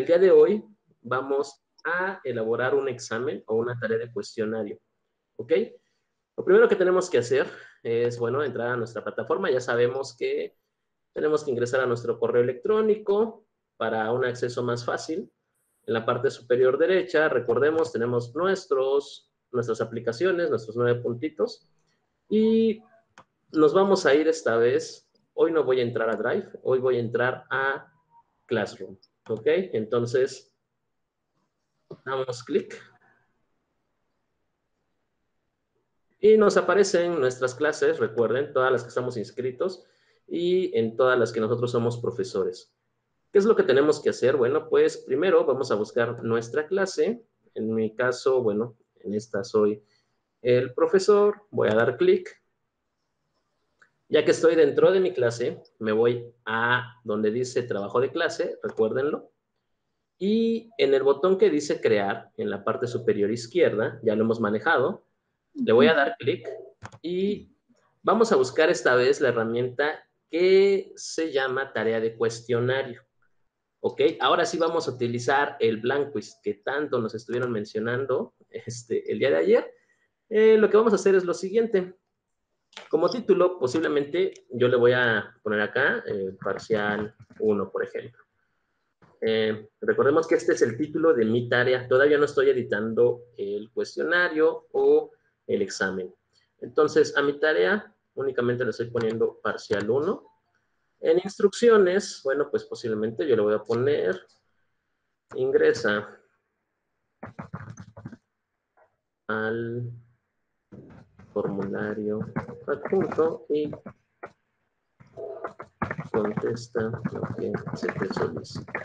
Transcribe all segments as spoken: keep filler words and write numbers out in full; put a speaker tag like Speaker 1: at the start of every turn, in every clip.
Speaker 1: el día de hoy vamos a elaborar un examen o una tarea de cuestionario, ¿ok? Lo primero que tenemos que hacer es, bueno, entrar a nuestra plataforma. Ya sabemos que tenemos que ingresar a nuestro correo electrónico para un acceso más fácil. En la parte superior derecha, recordemos, tenemos nuestros, nuestras aplicaciones, nuestros nueve puntitos. Y nos vamos a ir esta vez. Hoy no voy a entrar a Drive, hoy voy a entrar a Classroom, ¿ok? Entonces, damos clic. Y nos aparecen nuestras clases, recuerden, todas las que estamos inscritos y en todas las que nosotros somos profesores. ¿Qué es lo que tenemos que hacer? Bueno, pues primero vamos a buscar nuestra clase. En mi caso, bueno, en esta soy el profesor. Voy a dar clic. Ya que estoy dentro de mi clase, me voy a donde dice trabajo de clase, recuérdenlo. Y en el botón que dice crear, en la parte superior izquierda, ya lo hemos manejado, le voy a dar clic y vamos a buscar esta vez la herramienta que se llama tarea de cuestionario. ¿Ok? Ahora sí vamos a utilizar el blank quiz que tanto nos estuvieron mencionando este, el día de ayer. Eh, lo que vamos a hacer es lo siguiente. Como título, posiblemente yo le voy a poner acá eh, parcial uno, por ejemplo. Eh, recordemos que este es el título de mi tarea. Todavía no estoy editando el cuestionario o el examen. Entonces, a mi tarea únicamente le estoy poniendo parcial uno. En instrucciones, bueno, pues posiblemente yo le voy a poner ingresa al formulario adjunto y contesta lo que se te solicita.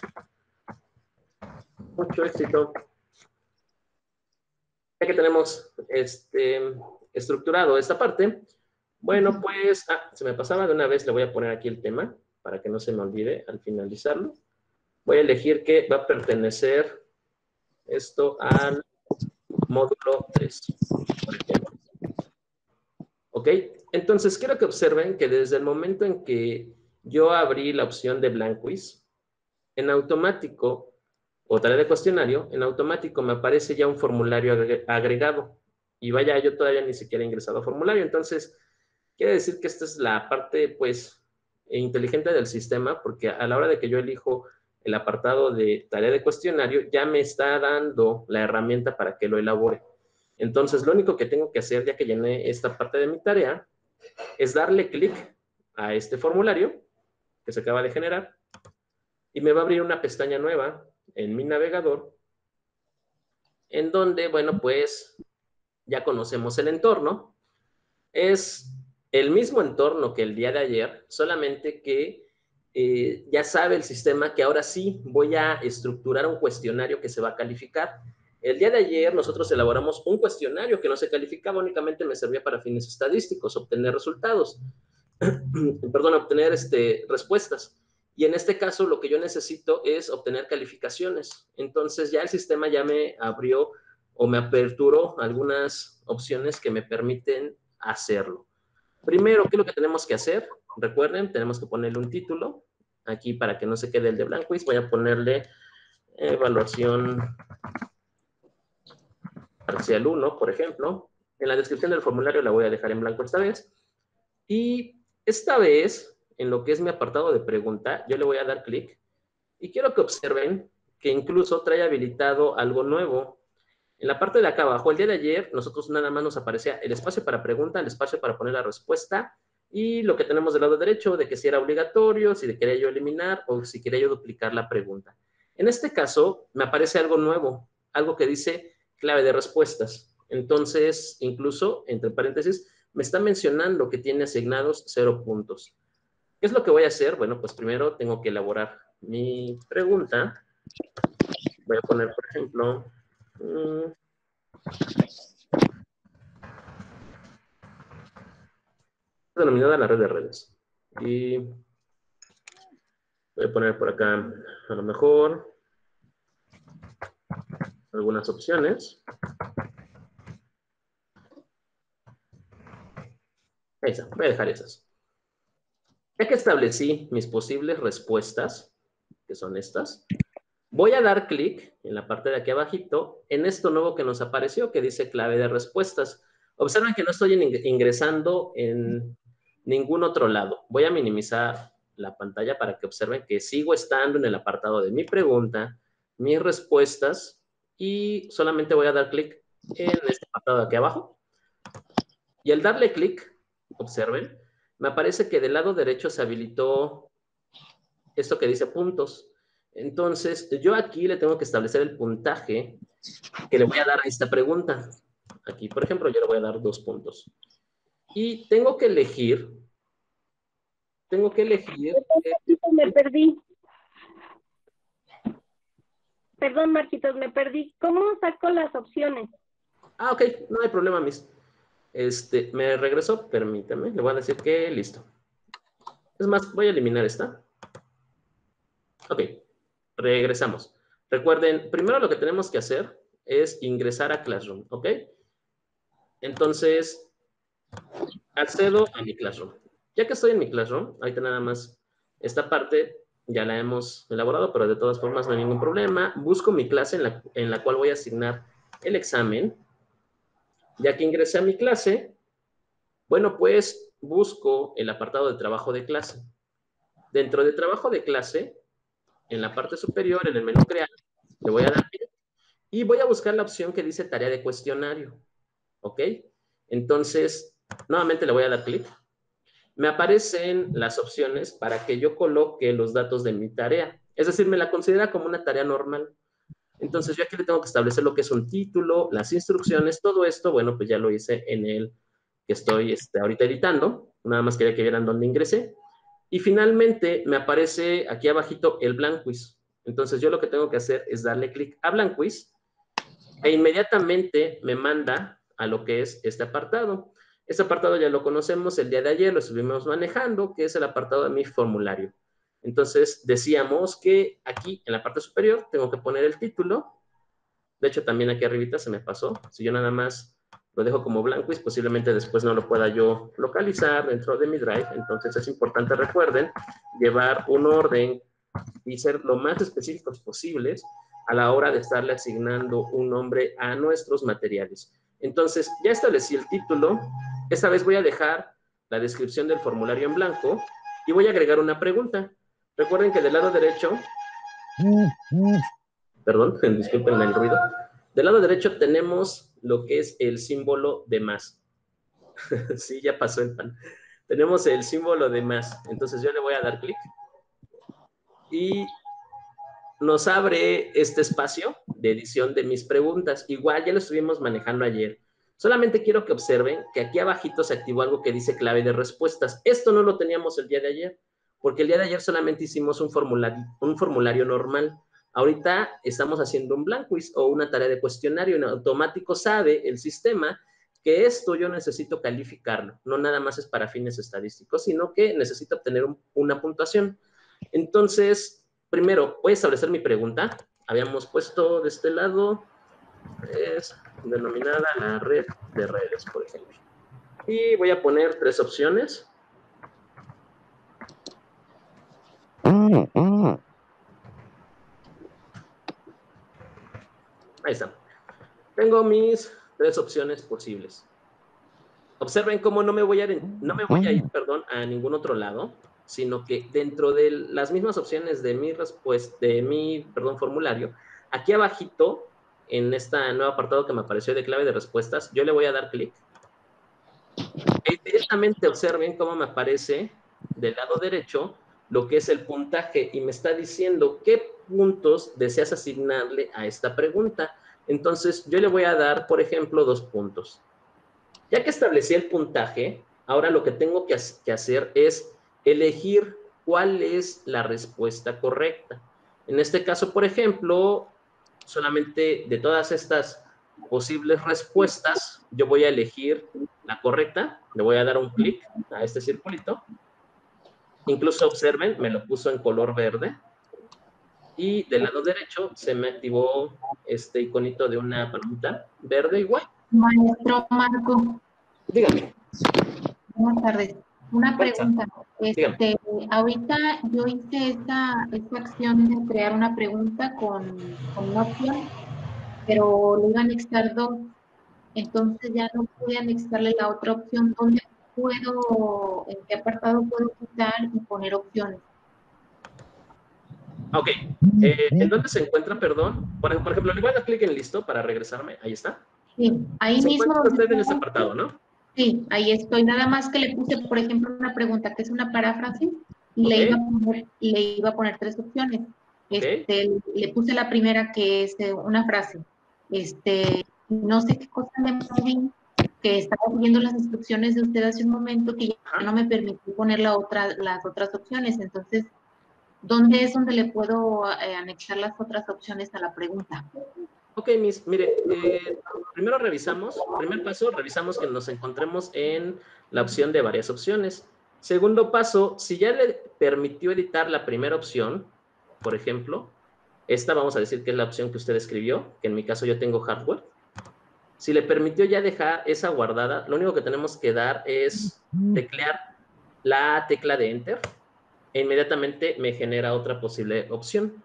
Speaker 1: Mucho éxito. Ya que tenemos este, estructurado esta parte, bueno, pues, ah, se me pasaba de una vez, le voy a poner aquí el tema para que no se me olvide al finalizarlo. Voy a elegir que va a pertenecer esto al módulo tres, por ejemplo. ¿Ok? Entonces, quiero que observen que desde el momento en que yo abrí la opción de blank quiz, en automático, o tarea de cuestionario, en automático me aparece ya un formulario agregado. Y vaya, yo todavía ni siquiera he ingresado a formulario. Entonces, quiere decir que esta es la parte, pues, inteligente del sistema, porque a la hora de que yo elijo el apartado de tarea de cuestionario, ya me está dando la herramienta para que lo elabore. Entonces, lo único que tengo que hacer, ya que llené esta parte de mi tarea, es darle clic a este formulario que se acaba de generar y me va a abrir una pestaña nueva en mi navegador en donde, bueno, pues ya conocemos el entorno. Es el mismo entorno que el día de ayer, solamente que eh, ya sabe el sistema que ahora sí voy a estructurar un cuestionario que se va a calificar. El día de ayer nosotros elaboramos un cuestionario que no se calificaba, únicamente me servía para fines estadísticos, obtener resultados, perdón, obtener este, respuestas. Y en este caso lo que yo necesito es obtener calificaciones. Entonces ya el sistema ya me abrió o me aperturó algunas opciones que me permiten hacerlo. Primero, ¿qué es lo que tenemos que hacer? Recuerden, tenemos que ponerle un título. Aquí para que no se quede el de blanco, voy a ponerle evaluación parcial uno, por ejemplo. En la descripción del formulario la voy a dejar en blanco esta vez. Y esta vez, en lo que es mi apartado de pregunta, yo le voy a dar clic y quiero que observen que incluso trae habilitado algo nuevo. En la parte de acá abajo, el día de ayer, nosotros nada más nos aparecía el espacio para pregunta, el espacio para poner la respuesta y lo que tenemos del lado derecho, de que si era obligatorio, si quería yo eliminar o si quería yo duplicar la pregunta. En este caso, me aparece algo nuevo, algo que dice clave de respuestas. Entonces, incluso, entre paréntesis, me está mencionando que tiene asignados cero puntos. ¿Qué es lo que voy a hacer? Bueno, pues primero tengo que elaborar mi pregunta. Voy a poner, por ejemplo, mmm, denominada la red de redes. Y voy a poner por acá, a lo mejor, algunas opciones. Ahí está, voy a dejar esas. Ya que establecí mis posibles respuestas, que son estas, Voy a dar clic en la parte de aquí abajito en esto nuevo que nos apareció, que dice clave de respuestas. Observen que no estoy ingresando en ningún otro lado. Voy a minimizar la pantalla para que observen que sigo estando en el apartado de mi pregunta, mis respuestas, y solamente voy a dar clic en este apartado de aquí abajo. Y al darle clic, observen, me aparece que del lado derecho se habilitó esto que dice puntos. Entonces, yo aquí le tengo que establecer el puntaje que le voy a dar a esta pregunta. Aquí, por ejemplo, yo le voy a dar dos puntos. Y tengo que elegir, tengo que elegir...
Speaker 2: Marquitos, me perdí. Perdón, Marquitos, me perdí. ¿Cómo saco las opciones?
Speaker 1: Ah, ok, no hay problema, Miss. Este, me regresó, permítame, le voy a decir que listo. Es más, voy a eliminar esta. Ok, regresamos. Recuerden, primero lo que tenemos que hacer es ingresar a Classroom, ¿ok? Entonces, accedo a mi Classroom. Ya que estoy en mi Classroom, ahorita nada más esta parte ya la hemos elaborado, pero de todas formas no hay ningún problema. Busco mi clase en la, en la cual voy a asignar el examen. Ya que ingresé a mi clase, bueno, pues busco el apartado de trabajo de clase. Dentro de trabajo de clase, en la parte superior, en el menú crear, le voy a dar clic y voy a buscar la opción que dice tarea de cuestionario. ¿Ok? Entonces, nuevamente le voy a dar clic. Me aparecen las opciones para que yo coloque los datos de mi tarea. Es decir, me la considera como una tarea normal. Entonces, yo aquí le tengo que establecer lo que es un título, las instrucciones, todo esto, bueno, pues ya lo hice en el que estoy este, ahorita editando. Nada más quería que vieran dónde ingresé. Y finalmente me aparece aquí abajito el blank quiz. Entonces, yo lo que tengo que hacer es darle clic a blank quiz e inmediatamente me manda a lo que es este apartado. Este apartado ya lo conocemos, el día de ayer lo estuvimos manejando, que es el apartado de mi formulario. Entonces, decíamos que aquí en la parte superior tengo que poner el título. De hecho, también aquí arribita se me pasó. Si yo nada más lo dejo como blanco y posiblemente después no lo pueda yo localizar dentro de mi Drive. Entonces, es importante, recuerden, llevar un orden y ser lo más específicos posibles a la hora de estarle asignando un nombre a nuestros materiales. Entonces, ya establecí el título. Esta vez voy a dejar la descripción del formulario en blanco y voy a agregar una pregunta. Recuerden que del lado derecho, perdón, disculpen el ruido, del lado derecho tenemos lo que es el símbolo de más. Sí, ya pasó el pan. Tenemos el símbolo de más. Entonces yo le voy a dar clic y nos abre este espacio de edición de mis preguntas. Igual ya lo estuvimos manejando ayer. Solamente quiero que observen que aquí abajito se activó algo que dice clave de respuestas. Esto no lo teníamos el día de ayer, porque el día de ayer solamente hicimos un formulario, un formulario normal. Ahorita estamos haciendo un blank quiz o una tarea de cuestionario. En automático sabe el sistema que esto yo necesito calificarlo. No nada más es para fines estadísticos, sino que necesito obtener un, una puntuación. Entonces, primero, voy a establecer mi pregunta. Habíamos puesto de este lado, es denominada la red de redes, por ejemplo. Y voy a poner tres opciones. Ahí está. Tengo mis tres opciones posibles. Observen cómo no me voy a, no me voy a ir, perdón, a ningún otro lado, sino que dentro de las mismas opciones de mi respuesta, de mi, perdón, formulario, aquí abajito, en este nuevo apartado que me apareció de clave de respuestas, yo le voy a dar clic. E directamente observen cómo me aparece del lado derecho lo que es el puntaje y me está diciendo qué puntos deseas asignarle a esta pregunta. Entonces, yo le voy a dar, por ejemplo, dos puntos. Ya que establecí el puntaje, ahora lo que tengo que hacer es elegir cuál es la respuesta correcta. En este caso, por ejemplo, solamente de todas estas posibles respuestas, yo voy a elegir la correcta. Le voy a dar un clic a este circulito. Incluso observen, me lo puso en color verde. Y del lado derecho se me activó este iconito de una palomita verde igual.
Speaker 3: Maestro Marco.
Speaker 1: Dígame.
Speaker 3: Buenas tardes. Una
Speaker 1: ¿Cuál está?
Speaker 3: pregunta.
Speaker 1: Dígame.
Speaker 3: Este, ahorita yo hice esta, esta acción de crear una pregunta con, con una opción, pero le iba a anexar dos. Entonces ya no pude anexarle la otra opción. ¿Dónde puedo, en qué apartado puedo quitar y poner opciones?
Speaker 1: Ok. Eh, ¿En dónde se encuentra, perdón? Por, por ejemplo, le voy a dar clic en listo para regresarme. Ahí está.
Speaker 3: Sí, ahí
Speaker 1: Se
Speaker 3: mismo
Speaker 1: encuentra
Speaker 3: donde
Speaker 1: usted en este
Speaker 3: está.
Speaker 1: apartado, ¿no?
Speaker 3: Sí, ahí estoy. Nada más que le puse, por ejemplo, una pregunta que es una paráfrasis y
Speaker 1: Ok.
Speaker 3: le iba a poner, le iba a poner tres opciones.
Speaker 1: Ok.
Speaker 3: Este, le puse la primera que es eh, una frase. Este, no sé qué cosa le moví, que estaba siguiendo las instrucciones de usted hace un momento que ya
Speaker 1: Ajá.
Speaker 3: no me permitió poner la otra, las otras opciones. Entonces, ¿dónde es donde le puedo eh, anexar las otras opciones a la pregunta?
Speaker 1: Ok, Miss, mire, eh, primero revisamos, primer paso, revisamos que nos encontremos en la opción de varias opciones. Segundo paso, si ya le permitió editar la primera opción, por ejemplo, esta vamos a decir que es la opción que usted escribió, que en mi caso yo tengo hardware. Si le permitió ya dejar esa guardada, lo único que tenemos que dar es teclear la tecla de Enter e inmediatamente me genera otra posible opción.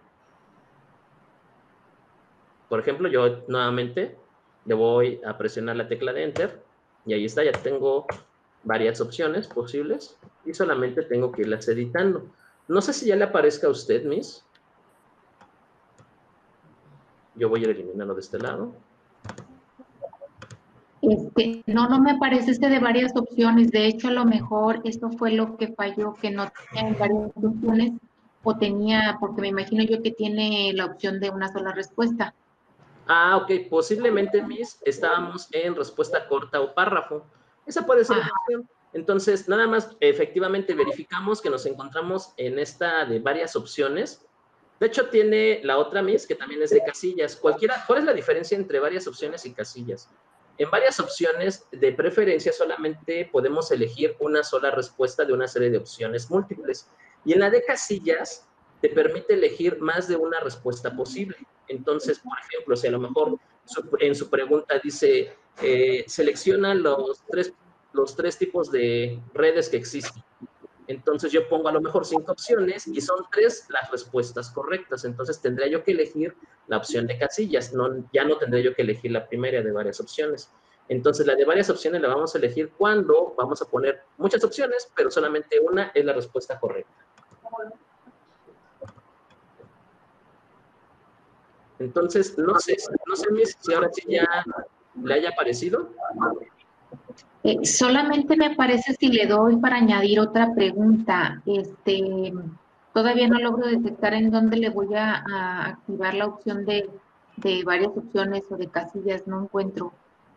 Speaker 1: Por ejemplo, yo nuevamente le voy a presionar la tecla de Enter y ahí está, ya tengo varias opciones posibles y solamente tengo que irlas editando. No sé si ya le aparezca a usted, Miss. Yo voy a ir eliminando de este lado.
Speaker 3: Este, no, no me parece este de varias opciones. De hecho, a lo mejor esto fue lo que falló, que no tenía varias opciones o tenía, porque me imagino yo que tiene la opción de una sola respuesta.
Speaker 1: Ah, ok, posiblemente, Miss, estábamos en respuesta corta o párrafo. Esa puede ser una
Speaker 3: Ajá.
Speaker 1: opción. Entonces, nada más, efectivamente, verificamos que nos encontramos en esta de varias opciones. De hecho, tiene la otra, Miss, que también es de casillas. Cualquiera, ¿cuál es la diferencia entre varias opciones y casillas? En varias opciones, de preferencia, solamente podemos elegir una sola respuesta de una serie de opciones múltiples. Y en la de casillas, te permite elegir más de una respuesta posible. Entonces, por ejemplo, si a lo mejor su, en su pregunta dice, eh, selecciona los tres, los tres tipos de redes que existen. Entonces yo pongo a lo mejor cinco opciones y son tres las respuestas correctas. Entonces tendría yo que elegir la opción de casillas. No, ya no tendría yo que elegir la primera de varias opciones. Entonces la de varias opciones la vamos a elegir cuando vamos a poner muchas opciones, pero solamente una es la respuesta correcta. Entonces, no sé, no sé si ahora sí ya le haya parecido.
Speaker 3: Eh, solamente me parece si le doy para añadir otra pregunta. Este, todavía no logro detectar en dónde le voy a, a activar la opción de, de varias opciones o de casillas. No encuentro.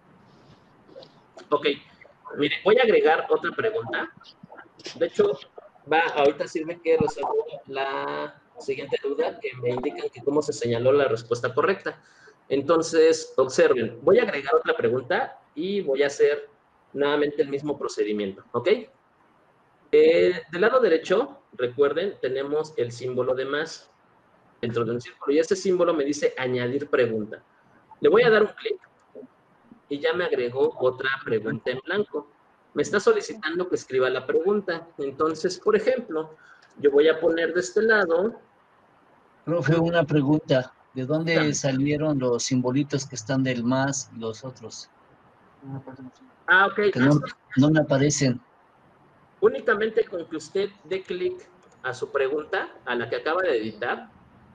Speaker 1: Ok, mire, voy a agregar otra pregunta. De hecho, va, ahorita sirve que resuelvo la siguiente duda que me indican que cómo se señaló la respuesta correcta. Entonces, observen, voy a agregar otra pregunta y voy a hacer nuevamente el mismo procedimiento, ¿ok? Eh, del lado derecho, recuerden, tenemos el símbolo de más dentro de un círculo y este símbolo me dice añadir pregunta. Le voy a dar un clic y ya me agregó otra pregunta en blanco. Me está solicitando que escriba la pregunta. Entonces, por ejemplo, yo voy a poner de este lado.
Speaker 4: Profe, una pregunta. ¿De dónde
Speaker 1: Dígame.
Speaker 4: salieron los simbolitos que están del más y los otros?
Speaker 1: Ah, ok.
Speaker 4: Que no, no me aparecen.
Speaker 1: Únicamente con que usted dé clic a su pregunta, a la que acaba de editar.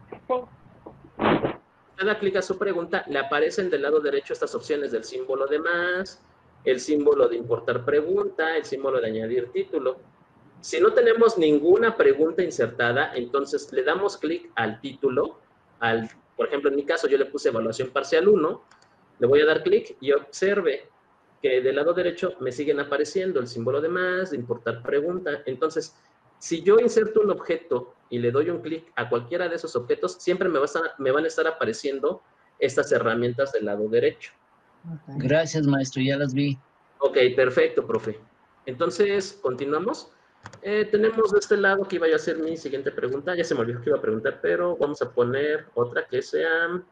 Speaker 1: Usted da clic a su pregunta, le aparecen del lado derecho estas opciones del símbolo de más, el símbolo de importar pregunta, el símbolo de añadir título. Si no tenemos ninguna pregunta insertada, entonces le damos clic al título, al, por ejemplo, en mi caso yo le puse evaluación parcial uno, le voy a dar clic y observe que del lado derecho me siguen apareciendo el símbolo de más, de importar pregunta. Entonces, si yo inserto un objeto y le doy un clic a cualquiera de esos objetos, siempre me, va a estar, me van a estar apareciendo estas herramientas del lado derecho.
Speaker 4: Gracias, maestro, ya las vi.
Speaker 1: Ok, perfecto, profe. Entonces, continuamos. Eh, tenemos de este lado que iba a ser mi siguiente pregunta. Ya se me olvidó que iba a preguntar, pero vamos a poner otra que sea...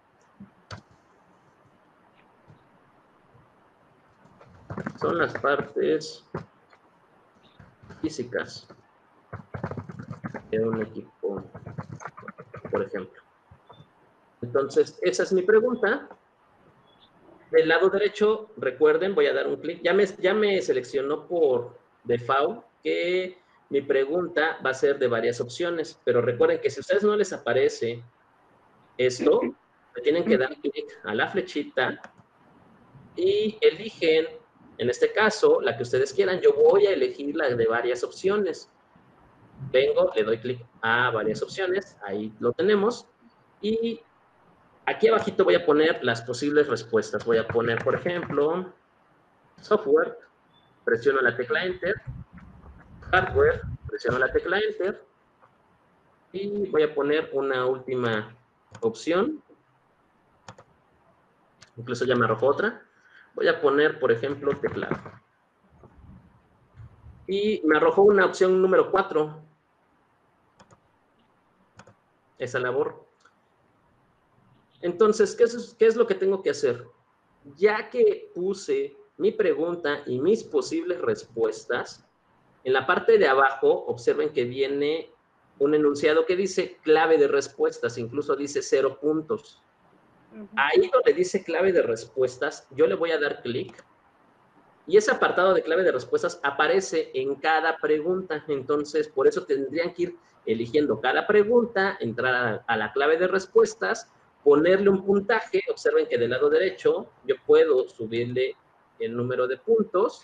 Speaker 1: Son las partes... físicas de un equipo, por ejemplo. Entonces, esa es mi pregunta. Del lado derecho, recuerden, voy a dar un clic. Ya me, ya me seleccionó por default que mi pregunta va a ser de varias opciones, pero recuerden que si a ustedes no les aparece esto, le tienen que dar clic a la flechita y eligen, en este caso, la que ustedes quieran. Yo voy a elegir la de varias opciones. Vengo, le doy clic a varias opciones, ahí lo tenemos, y aquí abajito voy a poner las posibles respuestas. Voy a poner, por ejemplo, software, presiono la tecla Enter, hardware, presiono la tecla Enter, y voy a poner una última opción, incluso ya me arrojó otra. Voy a poner, por ejemplo, teclado. Y me arrojó una opción número cuatro. Esa la borro. Entonces, ¿qué es, ¿qué es lo que tengo que hacer? Ya que puse mi pregunta y mis posibles respuestas, en la parte de abajo, observen que viene un enunciado que dice clave de respuestas, incluso dice cero puntos. Uh-huh. Ahí donde dice clave de respuestas, yo le voy a dar clic y ese apartado de clave de respuestas aparece en cada pregunta. Entonces, por eso tendrían que ir eligiendo cada pregunta, entrar a, a la clave de respuestas, ponerle un puntaje. Observen que del lado derecho yo puedo subirle el número de puntos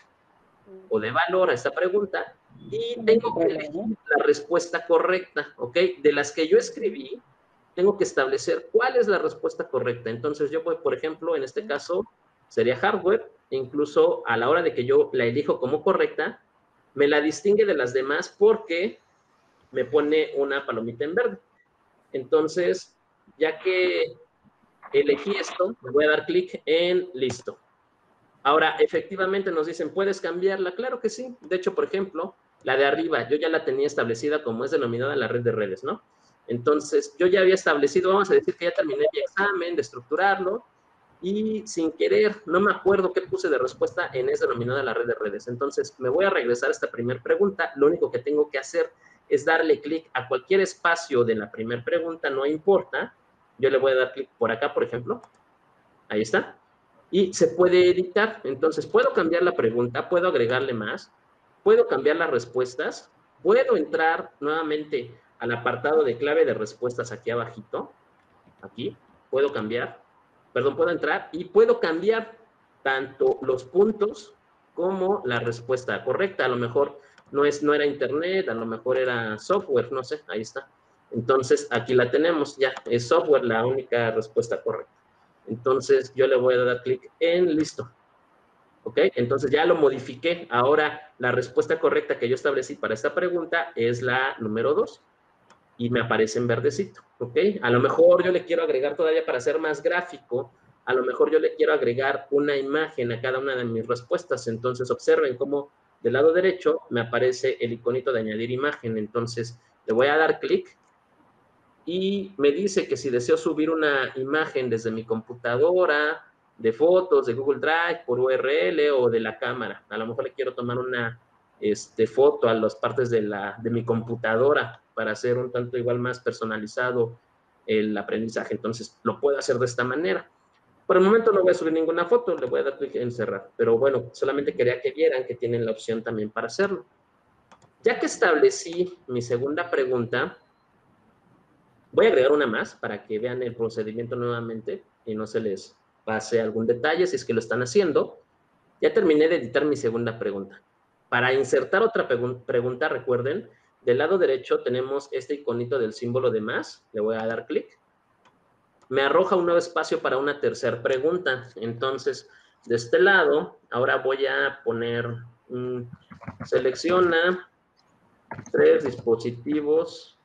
Speaker 1: o de valor a esta pregunta y tengo que elegir la respuesta correcta, ¿ok? De las que yo escribí, tengo que establecer cuál es la respuesta correcta. Entonces, yo voy, por ejemplo, en este caso, sería hardware. Incluso a la hora de que yo la elijo como correcta, me la distingue de las demás porque me pone una palomita en verde. Entonces, ya que elegí esto, le voy a dar clic en listo. Ahora, efectivamente nos dicen, ¿puedes cambiarla? Claro que sí. De hecho, por ejemplo, la de arriba, yo ya la tenía establecida como es denominada la red de redes, ¿no? Entonces, yo ya había establecido, vamos a decir que ya terminé mi examen de estructurarlo, y sin querer, no me acuerdo qué puse de respuesta en esa denominada la red de redes. Entonces, me voy a regresar a esta primera pregunta. Lo único que tengo que hacer es darle clic a cualquier espacio de la primera pregunta, no importa. Yo le voy a dar clic por acá, por ejemplo. Ahí está. Y se puede editar. Entonces, puedo cambiar la pregunta, puedo agregarle más, puedo cambiar las respuestas, puedo entrar nuevamente al apartado de clave de respuestas aquí abajito. Aquí, puedo cambiar. Perdón, puedo entrar y puedo cambiar tanto los puntos como la respuesta correcta. A lo mejor no, es, no era internet, a lo mejor era software, no sé, ahí está. Entonces, aquí la tenemos, ya, es software la única respuesta correcta. Entonces, yo le voy a dar clic en listo. ¿Ok? Entonces, ya lo modifiqué. Ahora, la respuesta correcta que yo establecí para esta pregunta es la número dos. Y me aparece en verdecito, ¿ok? A lo mejor yo le quiero agregar todavía para ser más gráfico, a lo mejor yo le quiero agregar una imagen a cada una de mis respuestas. Entonces, observen cómo del lado derecho me aparece el iconito de añadir imagen. Entonces, le voy a dar clic y me dice que si deseo subir una imagen desde mi computadora, de fotos, de Google Drive, por U R L o de la cámara. A lo mejor le quiero tomar una este, foto a las partes de, la, de mi computadora para hacer un tanto igual más personalizado el aprendizaje. Entonces, lo puedo hacer de esta manera. Por el momento no voy a subir ninguna foto, le voy a dar clic en cerrar. Pero bueno, solamente quería que vieran que tienen la opción también para hacerlo. Ya que establecí mi segunda pregunta, voy a agregar una más para que vean el procedimiento nuevamente y no se les pase algún detalle si es que lo están haciendo. Ya terminé de editar mi segunda pregunta. Para insertar otra pregunta, recuerden, del lado derecho tenemos este iconito del símbolo de más. Le voy a dar clic. Me arroja un nuevo espacio para una tercera pregunta. Entonces, de este lado, ahora voy a poner, um, selecciona tres dispositivos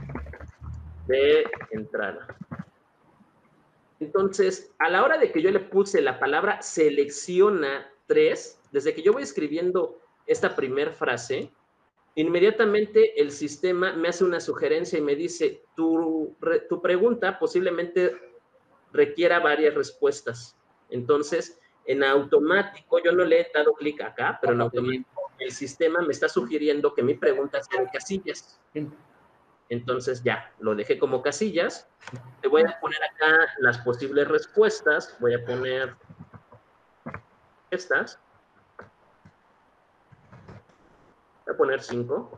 Speaker 1: de entrada. Entonces, a la hora de que yo le puse la palabra selecciona tres, desde que yo voy escribiendo esta primera frase, inmediatamente el sistema me hace una sugerencia y me dice, tu, tu pregunta posiblemente requiera varias respuestas. Entonces, en automático, yo no le he dado clic acá, pero en automático el sistema me está sugiriendo que mi pregunta sea en casillas. Entonces ya, lo dejé como casillas. Le voy a poner acá las posibles respuestas. Voy a poner estas. Voy a poner cinco.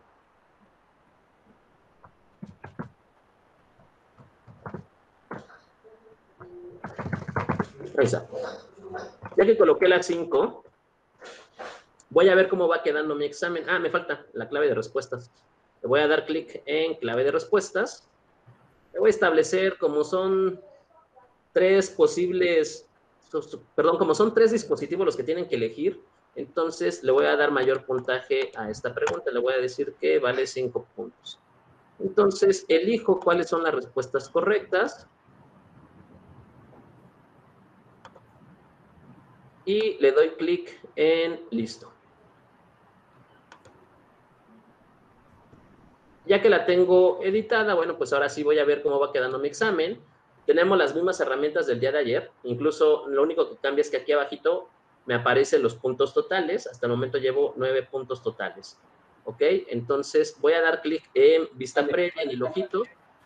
Speaker 1: Ahí está. Ya que coloqué las cinco, voy a ver cómo va quedando mi examen. Ah, me falta la clave de respuestas. Le voy a dar clic en clave de respuestas. Le voy a establecer como son tres posibles, perdón, como son tres dispositivos los que tienen que elegir, entonces le voy a dar mayor puntaje a esta pregunta. Le voy a decir que vale cinco puntos. Entonces, elijo cuáles son las respuestas correctas. Y le doy clic en listo. Ya que la tengo editada, bueno, pues ahora sí voy a ver cómo va quedando mi examen. Tenemos las mismas herramientas del día de ayer. Incluso lo único que cambia es que aquí abajito me aparecen los puntos totales. Hasta el momento llevo nueve puntos totales. ¿Ok? Entonces voy a dar clic en vista previa, en el ojito.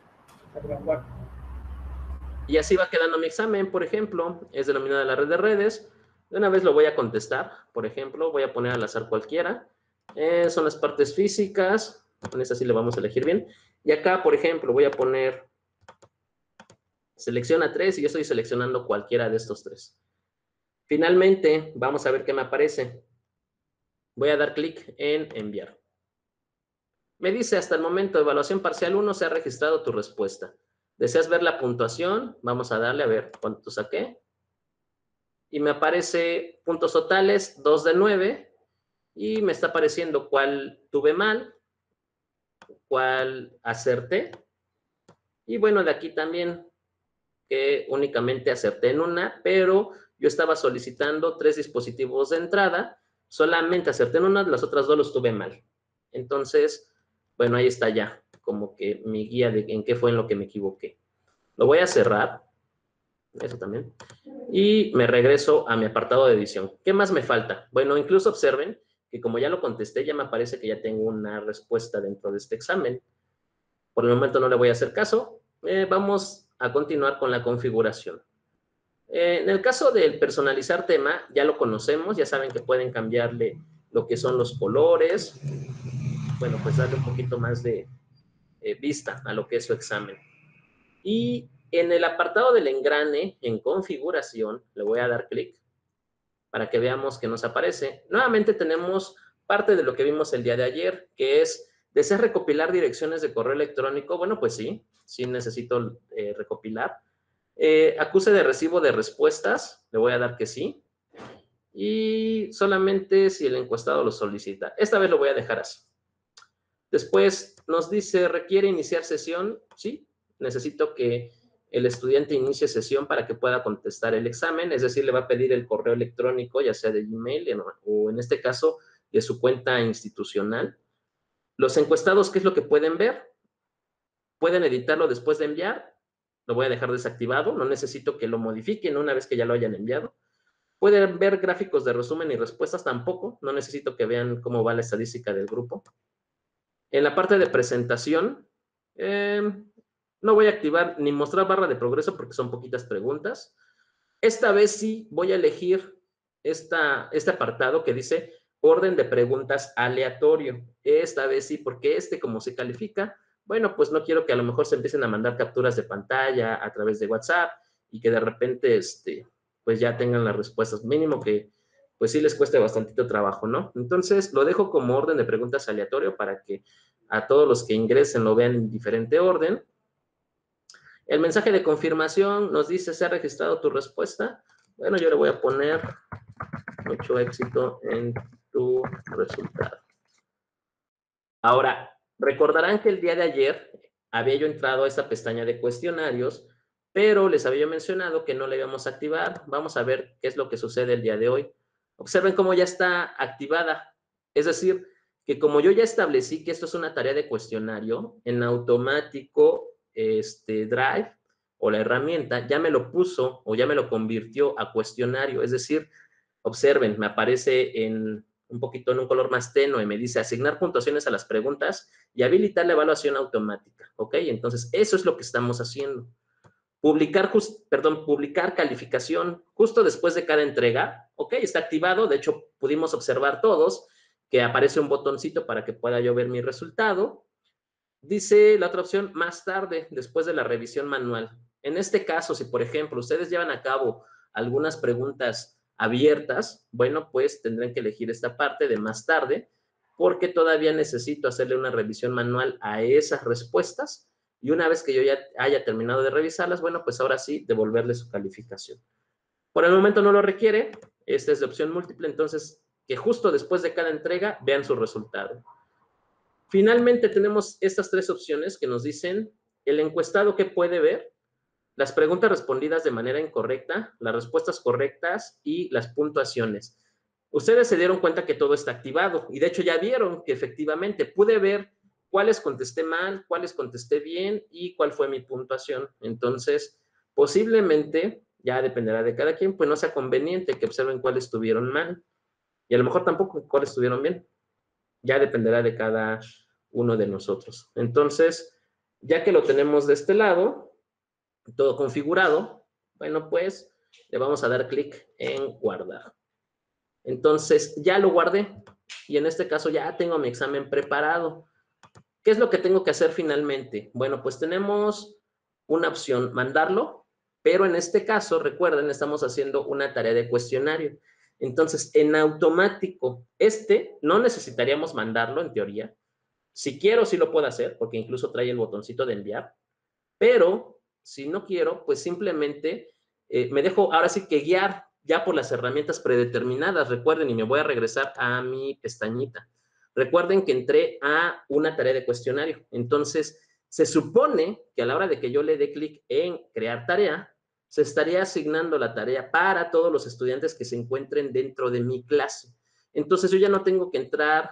Speaker 1: Y así va quedando mi examen, por ejemplo. Es denominada la red de redes. De una vez lo voy a contestar. Por ejemplo, voy a poner al azar cualquiera. Eh, son las partes físicas. Con esta sí le vamos a elegir bien. Y acá, por ejemplo, voy a poner selecciona tres y yo estoy seleccionando cualquiera de estos tres. Finalmente, vamos a ver qué me aparece. Voy a dar clic en enviar. Me dice hasta el momento, evaluación parcial uno, se ha registrado tu respuesta. ¿Deseas ver la puntuación? Vamos a darle a ver cuánto saqué. Y me aparece puntos totales, dos de nueve. Y me está apareciendo cuál tuve mal, cuál acerté. Y bueno, de aquí también que únicamente acerté en una, pero yo estaba solicitando tres dispositivos de entrada, solamente acerté en una, las otras dos los tuve mal. Entonces, bueno, ahí está ya, como que mi guía de en qué fue en lo que me equivoqué. Lo voy a cerrar, eso también, y me regreso a mi apartado de edición. ¿Qué más me falta? Bueno, incluso observen que como ya lo contesté, ya me aparece que ya tengo una respuesta dentro de este examen. Por el momento no le voy a hacer caso. Eh, vamos a continuar con la configuración. Eh, en el caso del personalizar tema, ya lo conocemos, ya saben que pueden cambiarle lo que son los colores. Bueno, pues darle un poquito más de eh, vista a lo que es su examen. Y en el apartado del engrane, en configuración, le voy a dar clic para que veamos qué nos aparece. Nuevamente tenemos parte de lo que vimos el día de ayer, que es, ¿deseas recopilar direcciones de correo electrónico? Bueno, pues sí, sí necesito eh, recopilar. Eh, acuse de recibo de respuestas, le voy a dar que sí. Y solamente si el encuestado lo solicita. Esta vez lo voy a dejar así. Después nos dice, ¿requiere iniciar sesión? Sí, necesito que el estudiante inicie sesión para que pueda contestar el examen, es decir, le va a pedir el correo electrónico, ya sea de Gmail o en este caso de su cuenta institucional. Los encuestados, ¿qué es lo que pueden ver? Pueden editarlo después de enviar, lo voy a dejar desactivado, no necesito que lo modifiquen una vez que ya lo hayan enviado. Pueden ver gráficos de resumen y respuestas tampoco, no necesito que vean cómo va la estadística del grupo. En la parte de presentación, eh, no voy a activar ni mostrar barra de progreso porque son poquitas preguntas. Esta vez sí voy a elegir esta, este apartado que dice orden de preguntas aleatorio. Esta vez sí, porque este como se califica, bueno, pues no quiero que a lo mejor se empiecen a mandar capturas de pantalla a través de WhatsApp y que de repente, este, pues ya tengan las respuestas. Mínimo que, pues sí les cueste bastantito trabajo, ¿no? Entonces, lo dejo como orden de preguntas aleatorio para que a todos los que ingresen lo vean en diferente orden. El mensaje de confirmación nos dice, ¿se ha registrado tu respuesta? Bueno, yo le voy a poner mucho éxito en tu resultado. Ahora, recordarán que el día de ayer había yo entrado a esta pestaña de cuestionarios, pero les había mencionado que no la íbamos a activar. Vamos a ver qué es lo que sucede el día de hoy. Observen cómo ya está activada. Es decir, que como yo ya establecí que esto es una tarea de cuestionario, en automático este Drive o la herramienta ya me lo puso o ya me lo convirtió a cuestionario. Es decir, observen, me aparece en un poquito en un color más tenue, me dice asignar puntuaciones a las preguntas y habilitar la evaluación automática, ¿ok? Entonces, eso es lo que estamos haciendo. Publicar, just, perdón, publicar calificación justo después de cada entrega, ¿ok? Está activado, de hecho, pudimos observar todos que aparece un botoncito para que pueda yo ver mi resultado. Dice la otra opción, más tarde, después de la revisión manual. En este caso, si por ejemplo, ustedes llevan a cabo algunas preguntas abiertas, bueno, pues tendrán que elegir esta parte de más tarde, porque todavía necesito hacerle una revisión manual a esas respuestas, y una vez que yo ya haya terminado de revisarlas, bueno, pues ahora sí, devolverle su calificación. Por el momento no lo requiere, esta es de opción múltiple, entonces, que justo después de cada entrega vean su resultado. Finalmente tenemos estas tres opciones que nos dicen el encuestado que puede ver, las preguntas respondidas de manera incorrecta, las respuestas correctas y las puntuaciones. Ustedes se dieron cuenta que todo está activado y de hecho ya vieron que efectivamente pude ver cuáles contesté mal, cuáles contesté bien y cuál fue mi puntuación. Entonces, posiblemente, ya dependerá de cada quien, pues no sea conveniente que observen cuáles estuvieron mal y a lo mejor tampoco cuáles estuvieron bien. Ya dependerá de cada uno de nosotros. Entonces, ya que lo tenemos de este lado, todo configurado, bueno, pues le vamos a dar clic en guardar. Entonces, ya lo guardé y en este caso ya tengo mi examen preparado. ¿Qué es lo que tengo que hacer finalmente? Bueno, pues tenemos una opción, mandarlo, pero en este caso, recuerden, estamos haciendo una tarea de cuestionario. Entonces, en automático, este no necesitaríamos mandarlo en teoría. Si quiero, sí lo puedo hacer, porque incluso trae el botoncito de enviar, pero si no quiero, pues simplemente eh, me dejo ahora sí que guiar ya por las herramientas predeterminadas. Recuerden, y me voy a regresar a mi pestañita. Recuerden que entré a una tarea de cuestionario. Entonces, se supone que a la hora de que yo le dé clic en crear tarea, se estaría asignando la tarea para todos los estudiantes que se encuentren dentro de mi clase. Entonces, yo ya no tengo que entrar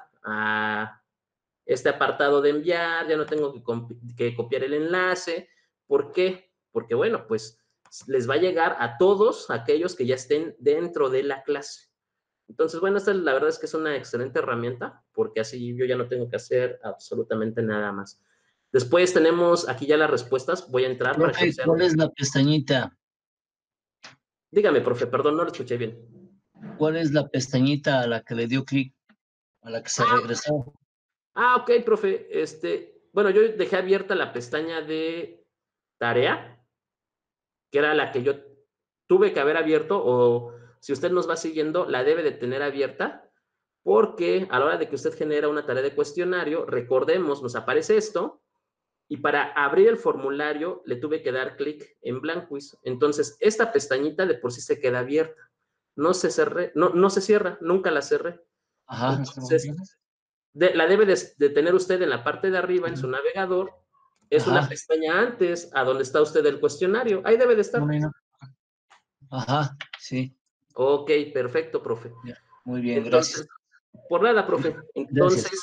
Speaker 1: a este apartado de enviar, ya no tengo que, que copiar el enlace. ¿Por qué? Porque, bueno, pues les va a llegar a todos aquellos que ya estén dentro de la clase. Entonces, bueno, esta la verdad es que es una excelente herramienta, porque así yo ya no tengo que hacer absolutamente nada más. Después tenemos aquí ya las respuestas. Voy a entrar
Speaker 4: Profe,
Speaker 1: para que observen.
Speaker 4: ¿cuál es la pestañita?
Speaker 1: Dígame, profe, perdón, no lo escuché bien.
Speaker 4: ¿Cuál es la pestañita a la que le dio clic, a la que se
Speaker 1: ah,
Speaker 4: regresó?
Speaker 1: Ah, ok, profe. Este, bueno, yo dejé abierta la pestaña de tarea, que era la que yo tuve que haber abierto, o si usted nos va siguiendo, la debe de tener abierta, porque a la hora de que usted genera una tarea de cuestionario, recordemos, nos aparece esto, y para abrir el formulario le tuve que dar clic en Blanquiz. Entonces, esta pestañita de por sí se queda abierta. No se, cerré, no, no se cierra, nunca la cerré.
Speaker 4: Ajá.
Speaker 1: Entonces, de, la debe de, de tener usted en la parte de arriba, en su navegador. Es
Speaker 4: Ajá.
Speaker 1: una pestaña antes a donde está usted el cuestionario. Ahí debe de estar.
Speaker 4: Bueno. Ajá, sí.
Speaker 1: Ok, perfecto, profe.
Speaker 4: Muy bien,
Speaker 1: Entonces,
Speaker 4: gracias.
Speaker 1: por nada, profe. Entonces,
Speaker 4: Gracias.